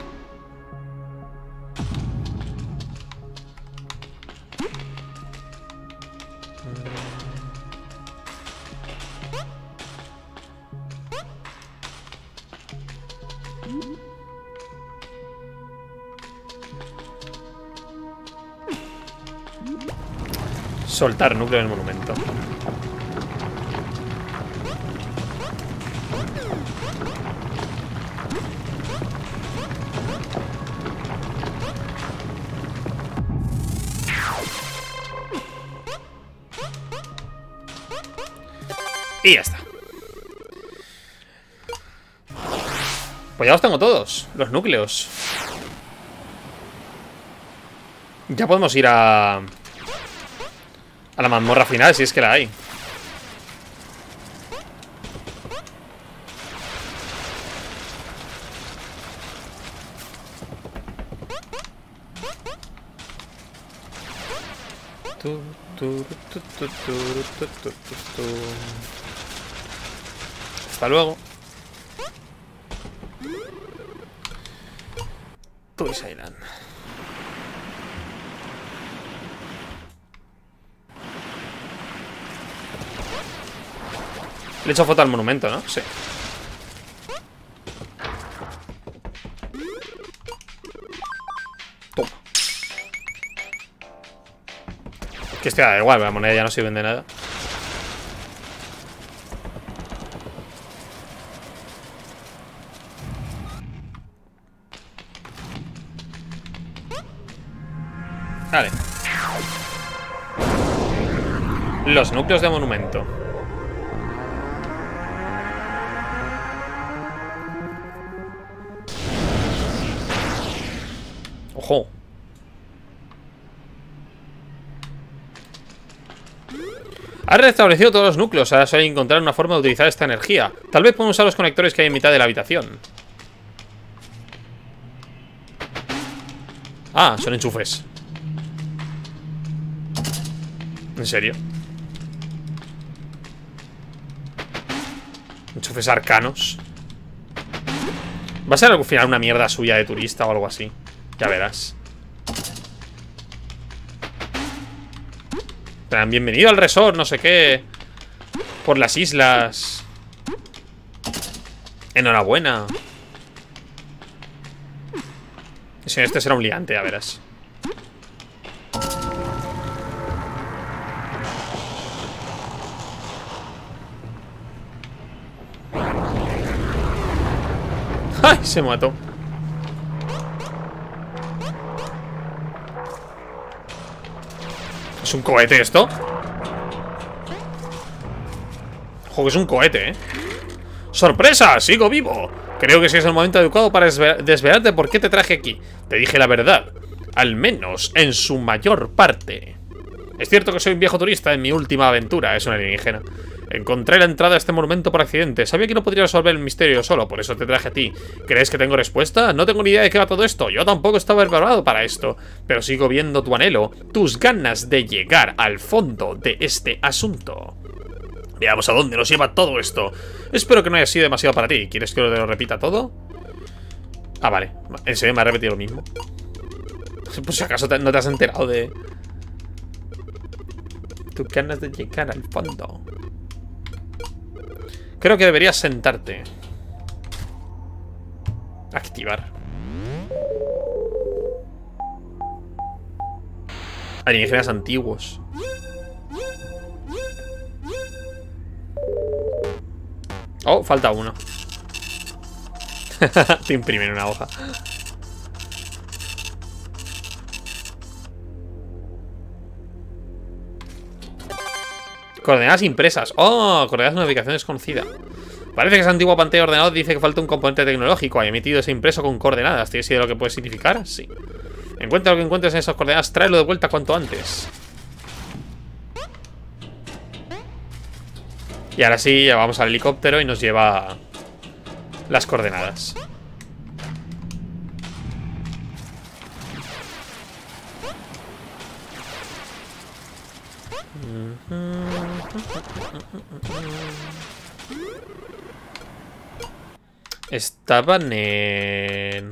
Soltar núcleo en el monumento. Y ya está. Pues ya los tengo todos, los núcleos. Ya podemos ir a... a la mazmorra final, si es que la hay. Tu, tu, tu, tu, tu, tu, tu, tu, tu. Hasta luego. Tourist Island. Le he hecho foto al monumento, ¿no? Sí. Toma. Que esto da igual, la moneda ya no sirve de nada. Vale. Los núcleos de monumento. Ojo. Ha restablecido todos los núcleos. Ahora solo hay que encontrar una forma de utilizar esta energía. Tal vez podemos usar los conectores que hay en mitad de la habitación. Ah, son enchufes. ¿En serio? Enchufes arcanos. Va a ser al final una mierda suya de turista o algo así. Ya verás. Pero bienvenido al resort, no sé qué. Por las islas. Enhorabuena. Si este será un liante, ya verás. ¡Ay! Se mató. ¿Es un cohete esto? Ojo, que es un cohete, ¿eh? ¡Sorpresa! ¡Sigo vivo! Creo que sí es el momento adecuado para desvelarte por qué te traje aquí. Te dije la verdad. Al menos en su mayor parte. Es cierto que soy un viejo turista en mi última aventura. Es una alienígena. Encontré la entrada a este monumento por accidente. Sabía que no podría resolver el misterio solo, por eso te traje a ti. ¿Crees que tengo respuesta? No tengo ni idea de qué va todo esto. Yo tampoco estaba preparado para esto. Pero sigo viendo tu anhelo, tus ganas de llegar al fondo de este asunto. Veamos a dónde nos lleva todo esto. Espero que no haya sido demasiado para ti. ¿Quieres que lo repita todo? Ah, vale. ¿En serio me ha repetido lo mismo? Pues si acaso te, no te has enterado de... tus ganas de llegar al fondo. Creo que deberías sentarte. Activar. Alienígenas antiguos. Oh, falta uno. Te imprimen una hoja. Coordenadas impresas. Oh, coordenadas de una ubicación desconocida. Parece que esa antigua pantalla de ordenador dice que falta un componente tecnológico. Ha emitido ese impreso con coordenadas. ¿Tienes idea de lo que puede significar? Sí. Encuentra lo que encuentres en esas coordenadas. Tráelo de vuelta cuanto antes. Y ahora sí, ya vamos al helicóptero y nos lleva las coordenadas. Estaban en...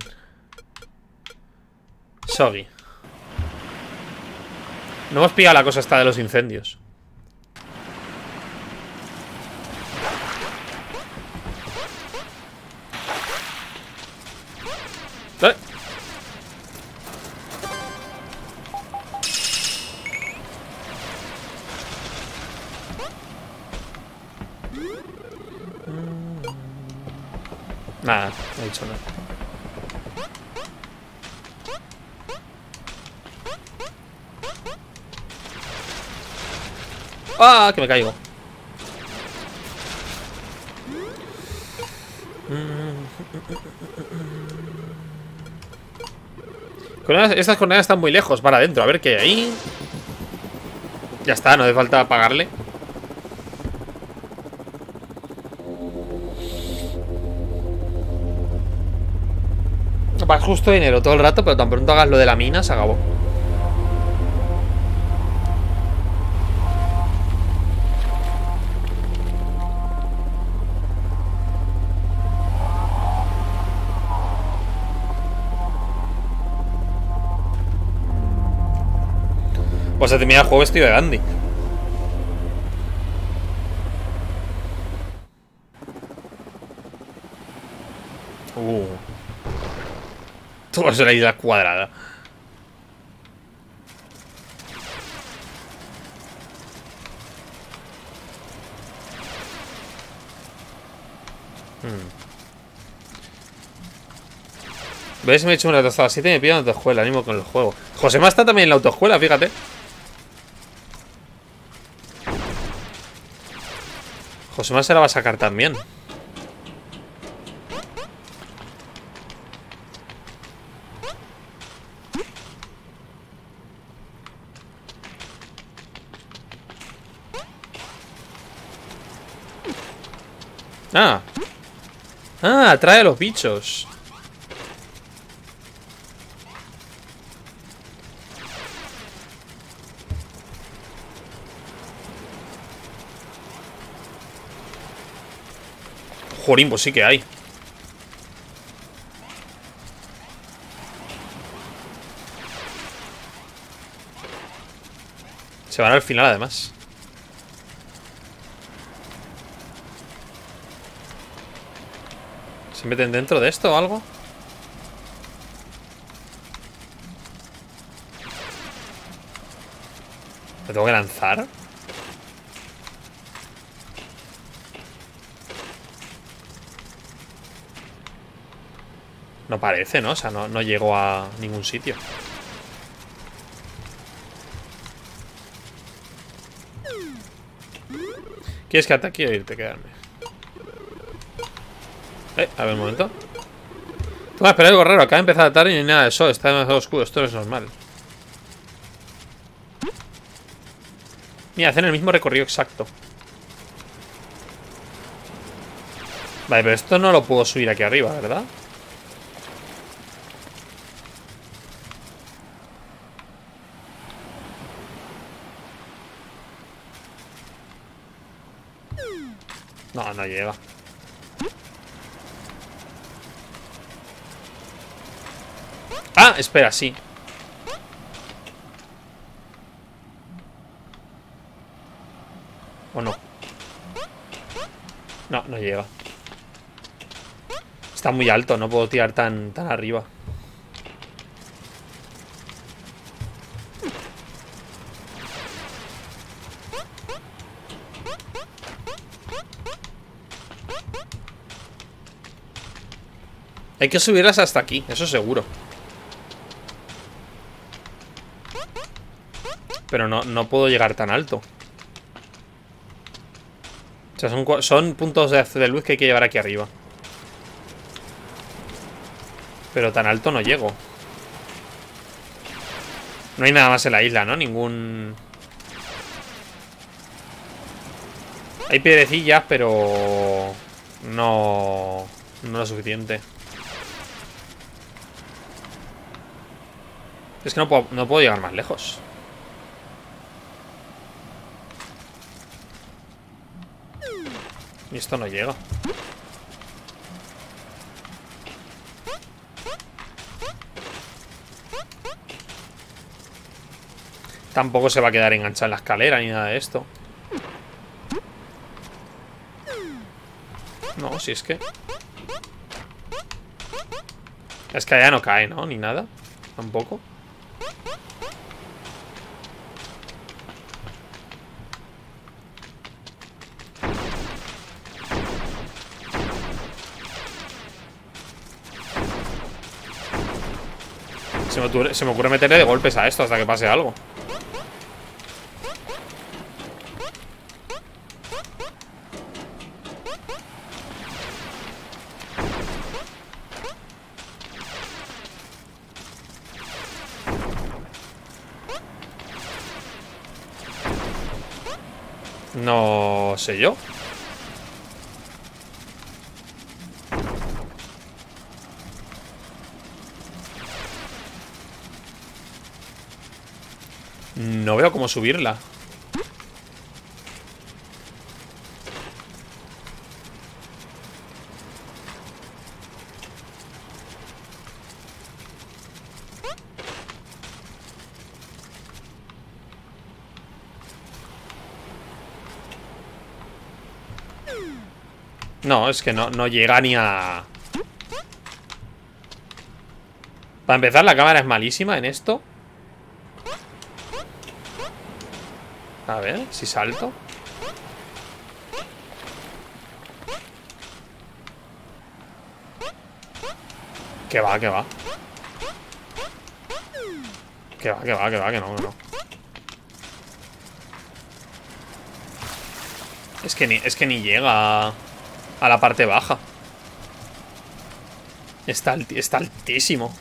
Soggy. No hemos pillado la cosa esta de los incendios. ¿Eh? Nada, no he dicho nada. ¡Ah! Que me caigo. Estas coordenadas están muy lejos. Para adentro, a ver qué hay ahí. Ya está, no hace falta pagarle. Vas justo dinero todo el rato, pero tan pronto hagas lo de la mina, se acabó. Pues se termina el juego vestido de dandy. Uh. Todo es la isla cuadrada. Hmm. ¿Ves? Me he hecho una tostada siete y me pido una autoescuela. Ánimo con el juego. Josema está también en la autoescuela, fíjate. Josema se la va a sacar también. Ah. Ah, atrae a los bichos. Jorín, pues sí que hay. Se van al final, además. ¿Se meten dentro de esto o algo? ¿Me tengo que lanzar? No parece, ¿no? O sea, no, no llego a ningún sitio. ¿Quieres quedarte aquí o irte? Quedarme. Eh, a ver un momento. Tengo que esperar algo raro. Acaba de empezar la tarde y no hay nada de sol. Está demasiado oscuro. Esto no es normal. Mira, hacen el mismo recorrido exacto. Vale, pero esto no lo puedo subir aquí arriba, ¿verdad? No, no llega. Ah, espera, sí. ¿O no? No, no llega. Está muy alto, no puedo tirar tan, tan arriba. Hay que subirlas hasta aquí, eso seguro. Pero no, no puedo llegar tan alto. O sea, son, son puntos de, de luz que hay que llevar aquí arriba. Pero tan alto no llego. No hay nada más en la isla, ¿no? Ningún... Hay piedrecillas, pero... No... No lo suficiente. Es que no puedo, no puedo llegar más lejos. Y esto no llega. Tampoco se va a quedar enganchado en la escalera ni nada de esto. No, si es que... Es que allá no cae, ¿no? Ni nada. Tampoco. Se me, ocurre, se me ocurre meterle de golpes a esto hasta que pase algo. No sé yo. No veo cómo subirla. No, es que no, no llega ni a... Para empezar, la cámara es malísima en esto. A ver, si salto. Que va, que va. Que va, que va, que va, que no, que no. Es que ni, es que ni llega a, a la parte baja. Está, alti, está altísimo.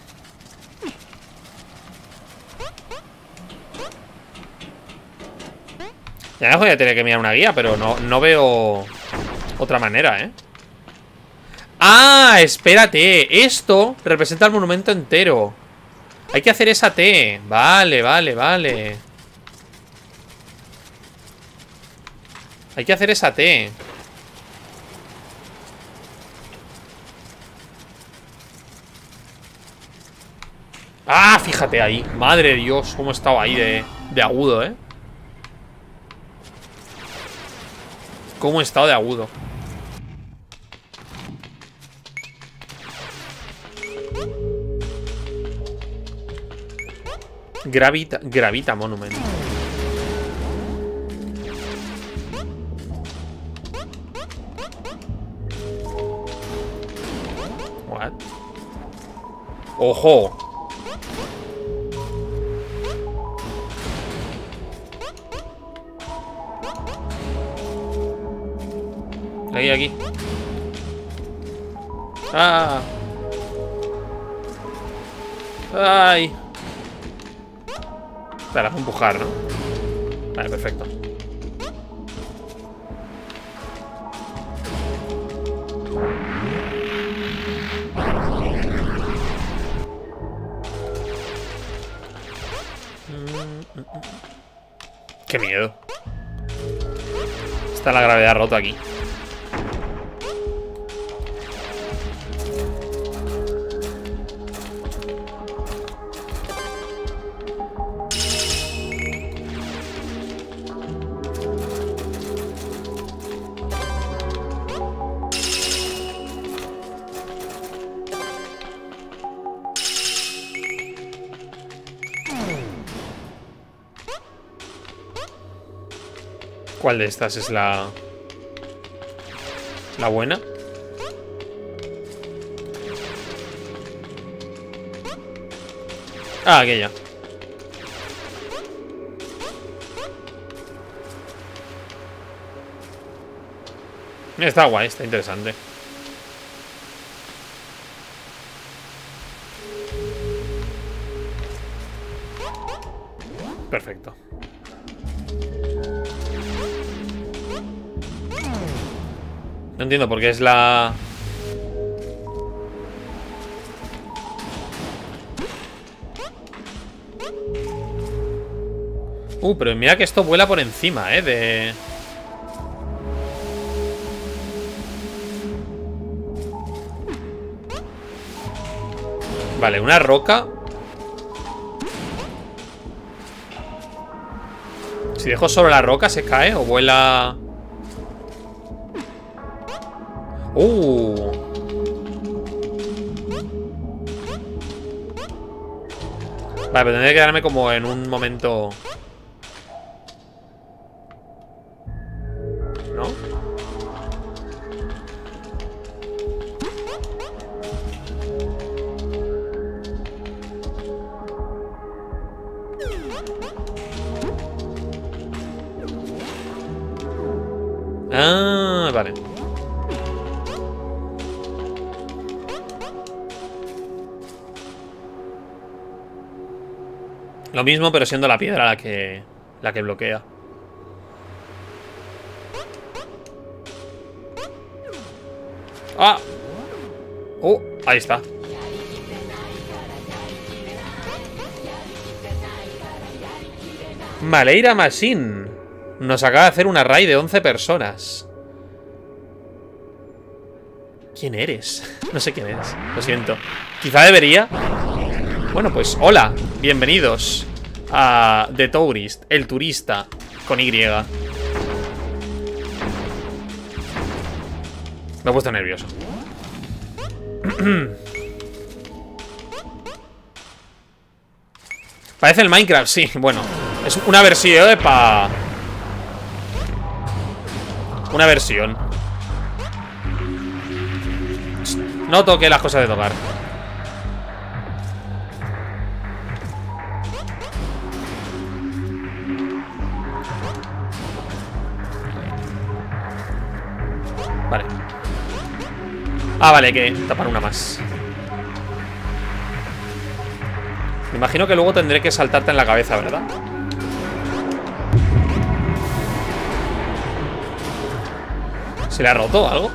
Ya me voy a tener que mirar una guía, pero no, no veo otra manera, ¿eh? ¡Ah! Espérate. Esto representa el monumento entero. Hay que hacer esa T. Vale, vale, vale. Hay que hacer esa T. ¡Ah! Fíjate ahí. Madre de Dios, cómo he estado ahí de, de agudo, ¿eh? Cómo he estado de agudo. Gravita, Gravita Monument. What? ¡Ojo! Aquí, aquí. ¡Ah! ¡Ay! Para empujar, ¿no? Vale, perfecto. Qué miedo. Está la gravedad rota aquí. ¿Cuál de estas es la... la buena? Ah, aquella. Está guay, está interesante. Perfecto. No entiendo por qué es la... Uh, pero mira que esto vuela por encima, eh, de... Vale, una roca. Si dejo solo la roca, ¿se cae o vuela...? Uh. Vale, pero tendré que quedarme como en un momento... ¿No? Lo mismo, pero siendo la piedra la que, la que bloquea. ¡Ah! ¡Oh! Ahí está. Maleira Machine nos acaba de hacer una raid de once personas. ¿Quién eres? No sé quién eres, lo siento. Quizá debería. Bueno, pues hola, bienvenidos a The Tourist, el turista con Y. Me he puesto nervioso. Parece el Minecraft, sí, bueno. Es una versión de pa... Una versión. No toque las cosas de tocar. Vale. Ah, vale, hay que tapar una más. Me imagino que luego tendré que saltarte en la cabeza, ¿verdad? ¿Se le ha roto algo?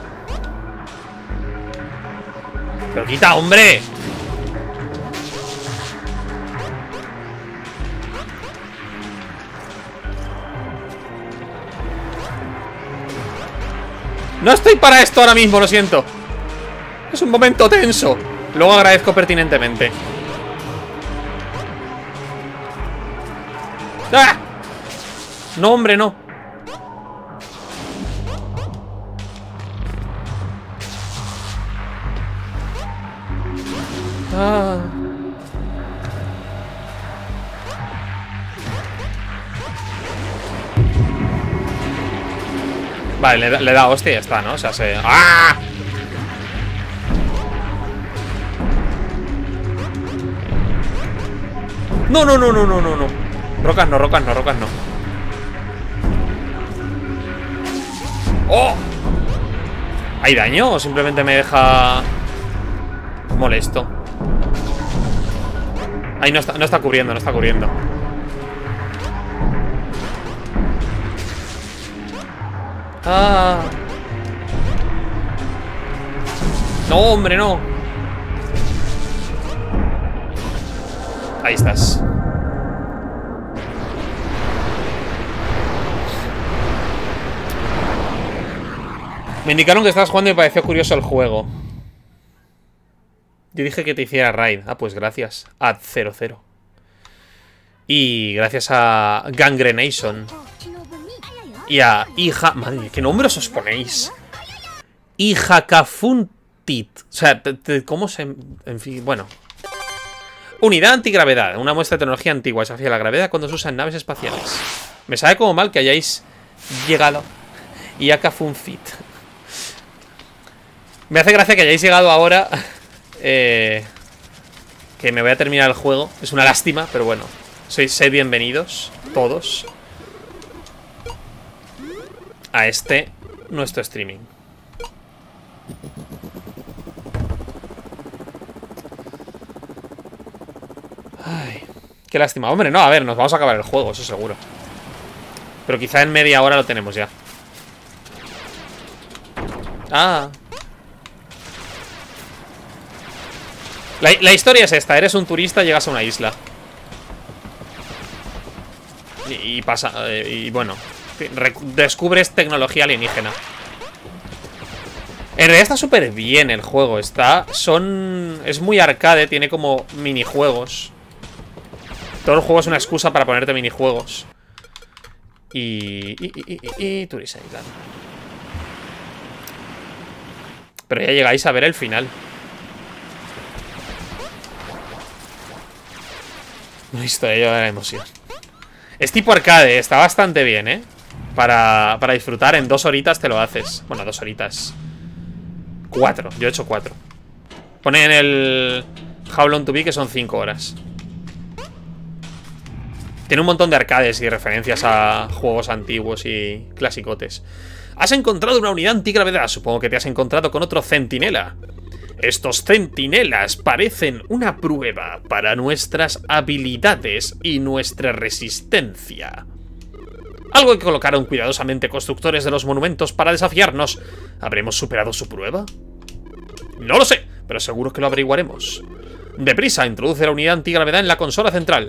¡Pero quita, hombre! No estoy para esto ahora mismo, lo siento. Es un momento tenso. Luego agradezco pertinentemente. ¡Ah! No, hombre, no. Ah. Vale, le da, le da hostia y ya está, ¿no? O sea, se... ¡Ah! No, no, no, no, no, no, no. Rocas no, rocas no, rocas no. ¡Oh! ¿Hay daño o simplemente me deja molesto? Ahí no está, no está cubriendo, no está cubriendo. Ah. No, hombre, no. Ahí estás. Me indicaron que estabas jugando y me pareció curioso el juego. Yo dije que te hiciera raid. Ah, pues gracias. Ad cero cero. Y gracias a Gangrenation. Y a Hija... Madre mía, ¿qué nombres os ponéis? Hijakafuntit. O sea, te, te, ¿cómo se...? En fin, bueno. Unidad antigravedad. Una muestra de tecnología antigua. Desafía la gravedad cuando se usa en naves espaciales. Me sabe como mal que hayáis llegado. Hijakafuntit. Me hace gracia que hayáis llegado ahora. Eh, que me voy a terminar el juego. Es una lástima, pero bueno. Sois, sed bienvenidos, todos, a este, nuestro streaming. Ay, qué lástima. Hombre, no, a ver, nos vamos a acabar el juego, eso seguro. Pero quizá en media hora lo tenemos ya. Ah. La, la historia es esta, eres un turista, llegas a una isla. Y, y pasa, eh, y bueno, descubres tecnología alienígena. En realidad está súper bien el juego, está, son, es muy arcade, tiene como minijuegos. Todo el juego es una excusa para ponerte minijuegos. Y, y, y, y, y, y Tourist Island. Pero ya llegáis a ver el final. No he visto ello de la emoción. Es tipo arcade, está bastante bien, ¿eh? Para, para disfrutar, en dos horitas te lo haces. Bueno, dos horitas. Cuatro, yo he hecho cuatro. Pone en el How Long to Be que son cinco horas. Tiene un montón de arcades y referencias a juegos antiguos y clasicotes. Has encontrado una unidad antigravedad. Supongo que te has encontrado con otro centinela. Estos centinelas parecen una prueba para nuestras habilidades y nuestra resistencia. Algo que colocaron cuidadosamente constructores de los monumentos para desafiarnos. ¿Habremos superado su prueba? No lo sé, pero seguro que lo averiguaremos. Deprisa, introduce la unidad antigravedad en la consola central.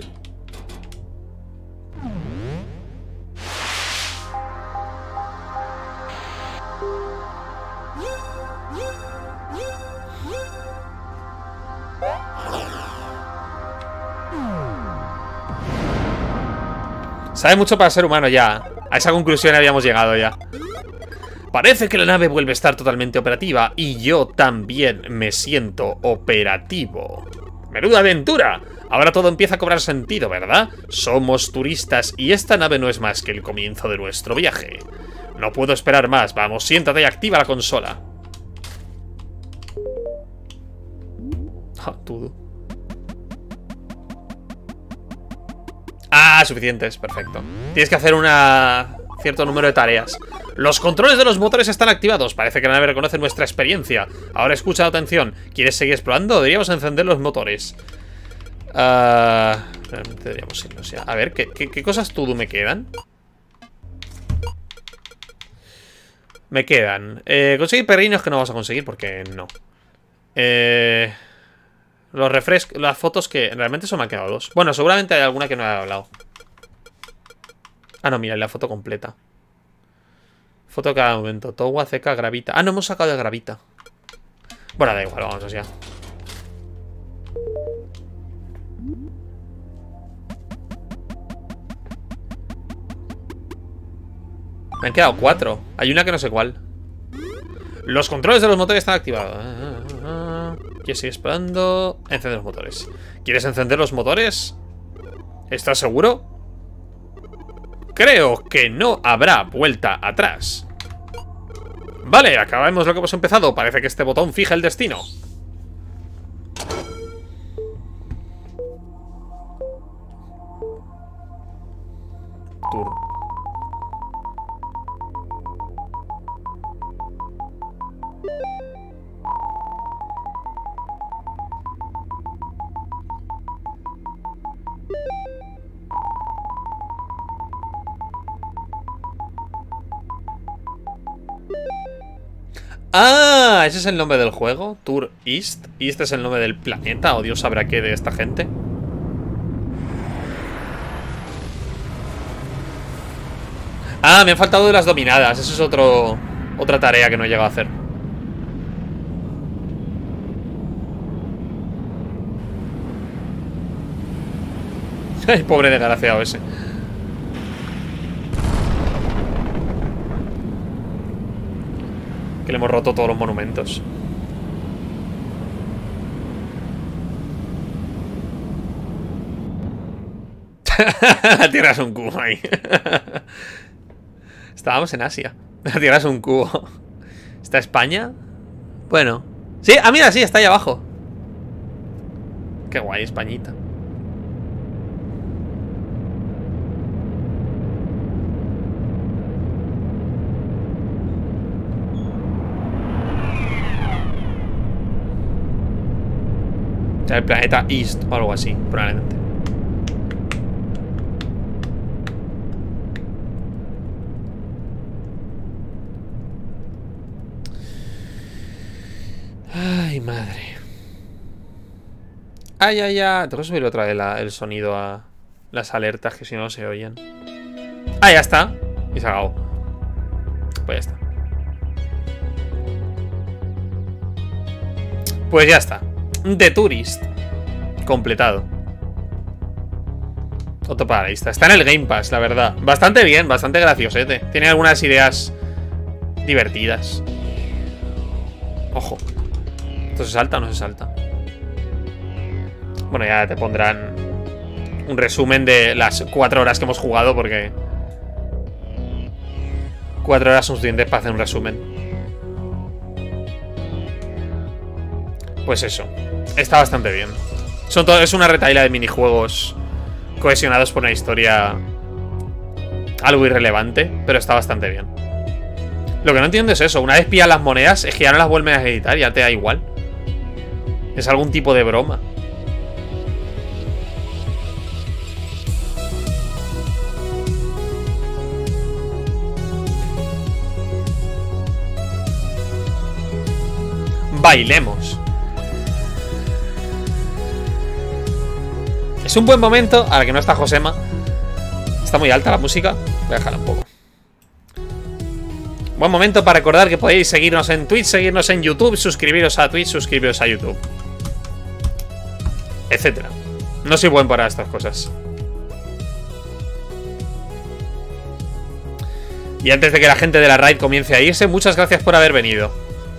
Sabe mucho para ser humano ya. A esa conclusión habíamos llegado ya. Parece que la nave vuelve a estar totalmente operativa y yo también me siento operativo. ¡Menuda aventura! Ahora todo empieza a cobrar sentido, ¿verdad? Somos turistas y esta nave no es más que el comienzo de nuestro viaje. No puedo esperar más. Vamos, siéntate y activa la consola. Ah, todo. Ah, suficientes, perfecto. Tienes que hacer una... cierto número de tareas. Los controles de los motores están activados. Parece que la nave reconoce nuestra experiencia. Ahora escucha la atención. ¿Quieres seguir explorando? Deberíamos encender los motores. Uh, realmente deberíamos irnos ya. A ver, ¿qué, qué, qué cosas todo me quedan? Me quedan eh, conseguir perrinos que no vamos a conseguir porque no. Eh... Los refrescos, las fotos que... Realmente solo me han quedado dos. Bueno, seguramente hay alguna que no he hablado. Ah, no, mira, la foto completa. Foto cada momento. Towa, Zeka, Gravita. Ah, no hemos sacado de Gravita. Bueno, da igual, vamos allá. Me han quedado cuatro. Hay una que no sé cuál. Los controles de los motores están activados. ¿Quieres seguir esperando? Encender los motores. ¿Quieres encender los motores? ¿Estás seguro? Creo que no habrá vuelta atrás. Vale, acabamos lo que hemos empezado. Parece que este botón fija el destino. Tour. Ah, ese es el nombre del juego, Tour East. Y este es el nombre del planeta, o Dios sabrá qué de esta gente. Ah, me han faltado de las dominadas. Eso es otro otra tarea que no he llegado a hacer. Ay, pobre desgraciado ese. Que le hemos roto todos los monumentos. La Tierra es un cubo ahí. Estábamos en Asia. La Tierra es un cubo. ¿Está España? Bueno. Sí, ah, mira, sí, está ahí abajo. Qué guay, Españita. O sea, el planeta East o algo así, probablemente. Ay, madre. Ay, ay, ay. Tengo que subir otra vez la, el sonido a las alertas, que si no, no se oyen. Ah, ya está. Y se acabó. Pues ya está. Pues ya está. The Tourist completado. Otro paralista. Está en el Game Pass, la verdad. Bastante bien, bastante graciosete. Tiene algunas ideas divertidas. Ojo. ¿Esto se salta o no se salta? Bueno, ya te pondrán un resumen de las cuatro horas que hemos jugado, porque cuatro horas son suficientes para hacer un resumen. Pues eso. Está bastante bien. Son todo, es una retaíla de minijuegos cohesionados por una historia algo irrelevante, pero está bastante bien. Lo que no entiendo es eso. Una vez pillan las monedas, es que ya no las vuelven a editar, ya te da igual. ¿Es algún tipo de broma? Bailemos. Es un buen momento, ahora que no está Josema. Está muy alta la música. Voy a dejarla un poco. Buen momento para recordar que podéis seguirnos en Twitch, seguirnos en YouTube, suscribiros a Twitch, suscribiros a YouTube, etcétera. No soy buen para estas cosas. Y antes de que la gente de la raid comience a irse, muchas gracias por haber venido.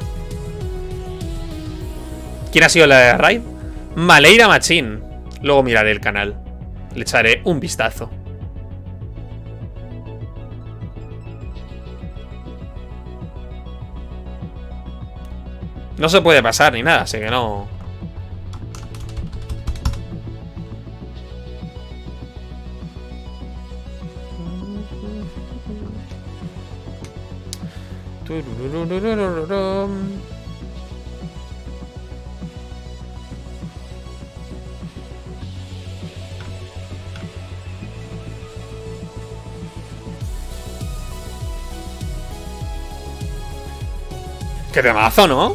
¿Quién ha sido la de la raid? Maleira Machín. Luego miraré el canal. Le echaré un vistazo. No se puede pasar ni nada, así que no... ¡Qué temazo!, ¿no?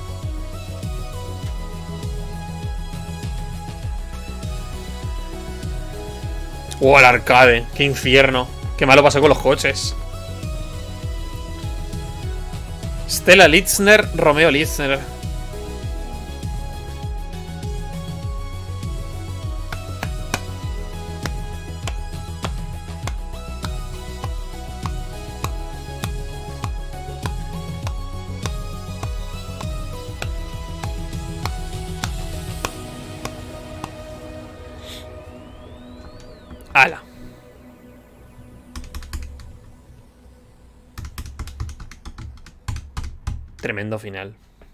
¡Oh, el arcade! ¡Qué infierno! ¡Qué malo pasó con los coches! Stella Litzner, Romeo Litzner. ¡Hala! Tremendo final.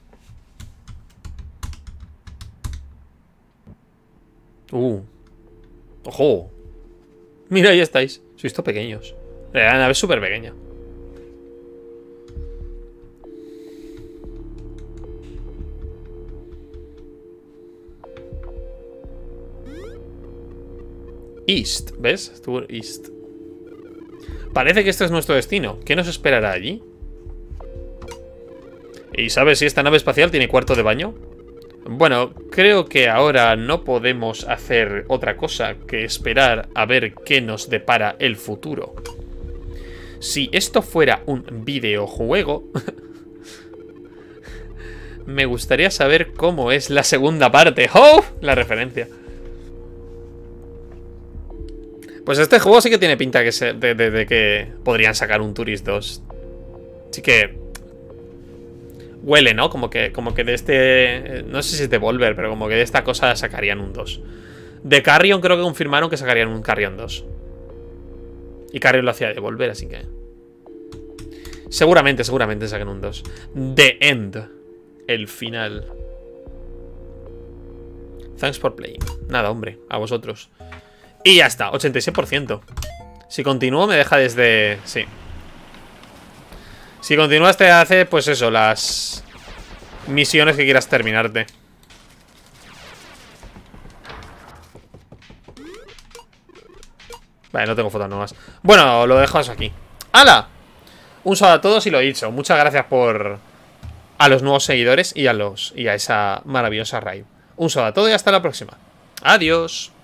Uh. ¡Ojo! Mira, ahí estáis. Sois todos pequeños. La nave es súper pequeña. East, ¿ves? Tour East. Parece que este es nuestro destino. ¿Qué nos esperará allí? ¿Y sabes si esta nave espacial tiene cuarto de baño? Bueno, creo que ahora no podemos hacer otra cosa que esperar a ver qué nos depara el futuro. Si esto fuera un videojuego... me gustaría saber cómo es la segunda parte. ¡Oh! La referencia. Pues este juego sí que tiene pinta que se, de, de, de que podrían sacar un Tourist dos. Así que... huele, ¿no? Como que, como que de este... no sé si es Devolver, pero como que de esta cosa sacarían un dos. De Carrion creo que confirmaron que sacarían un Carrion dos. Y Carrion lo hacía Devolver, así que... Seguramente, seguramente saquen un dos. The End. El final. Thanks for playing. Nada, hombre, a vosotros. Y ya está, ochenta y seis por ciento. Si continúo me deja desde... sí. Si continúas te hace, pues eso, las misiones que quieras terminarte. Vale, no tengo fotos nuevas. Bueno, lo dejo eso aquí. ¡Hala! Un saludo a todos y lo he dicho. Muchas gracias por... a los nuevos seguidores y a los y a esa maravillosa raid. Un saludo a todos y hasta la próxima. Adiós.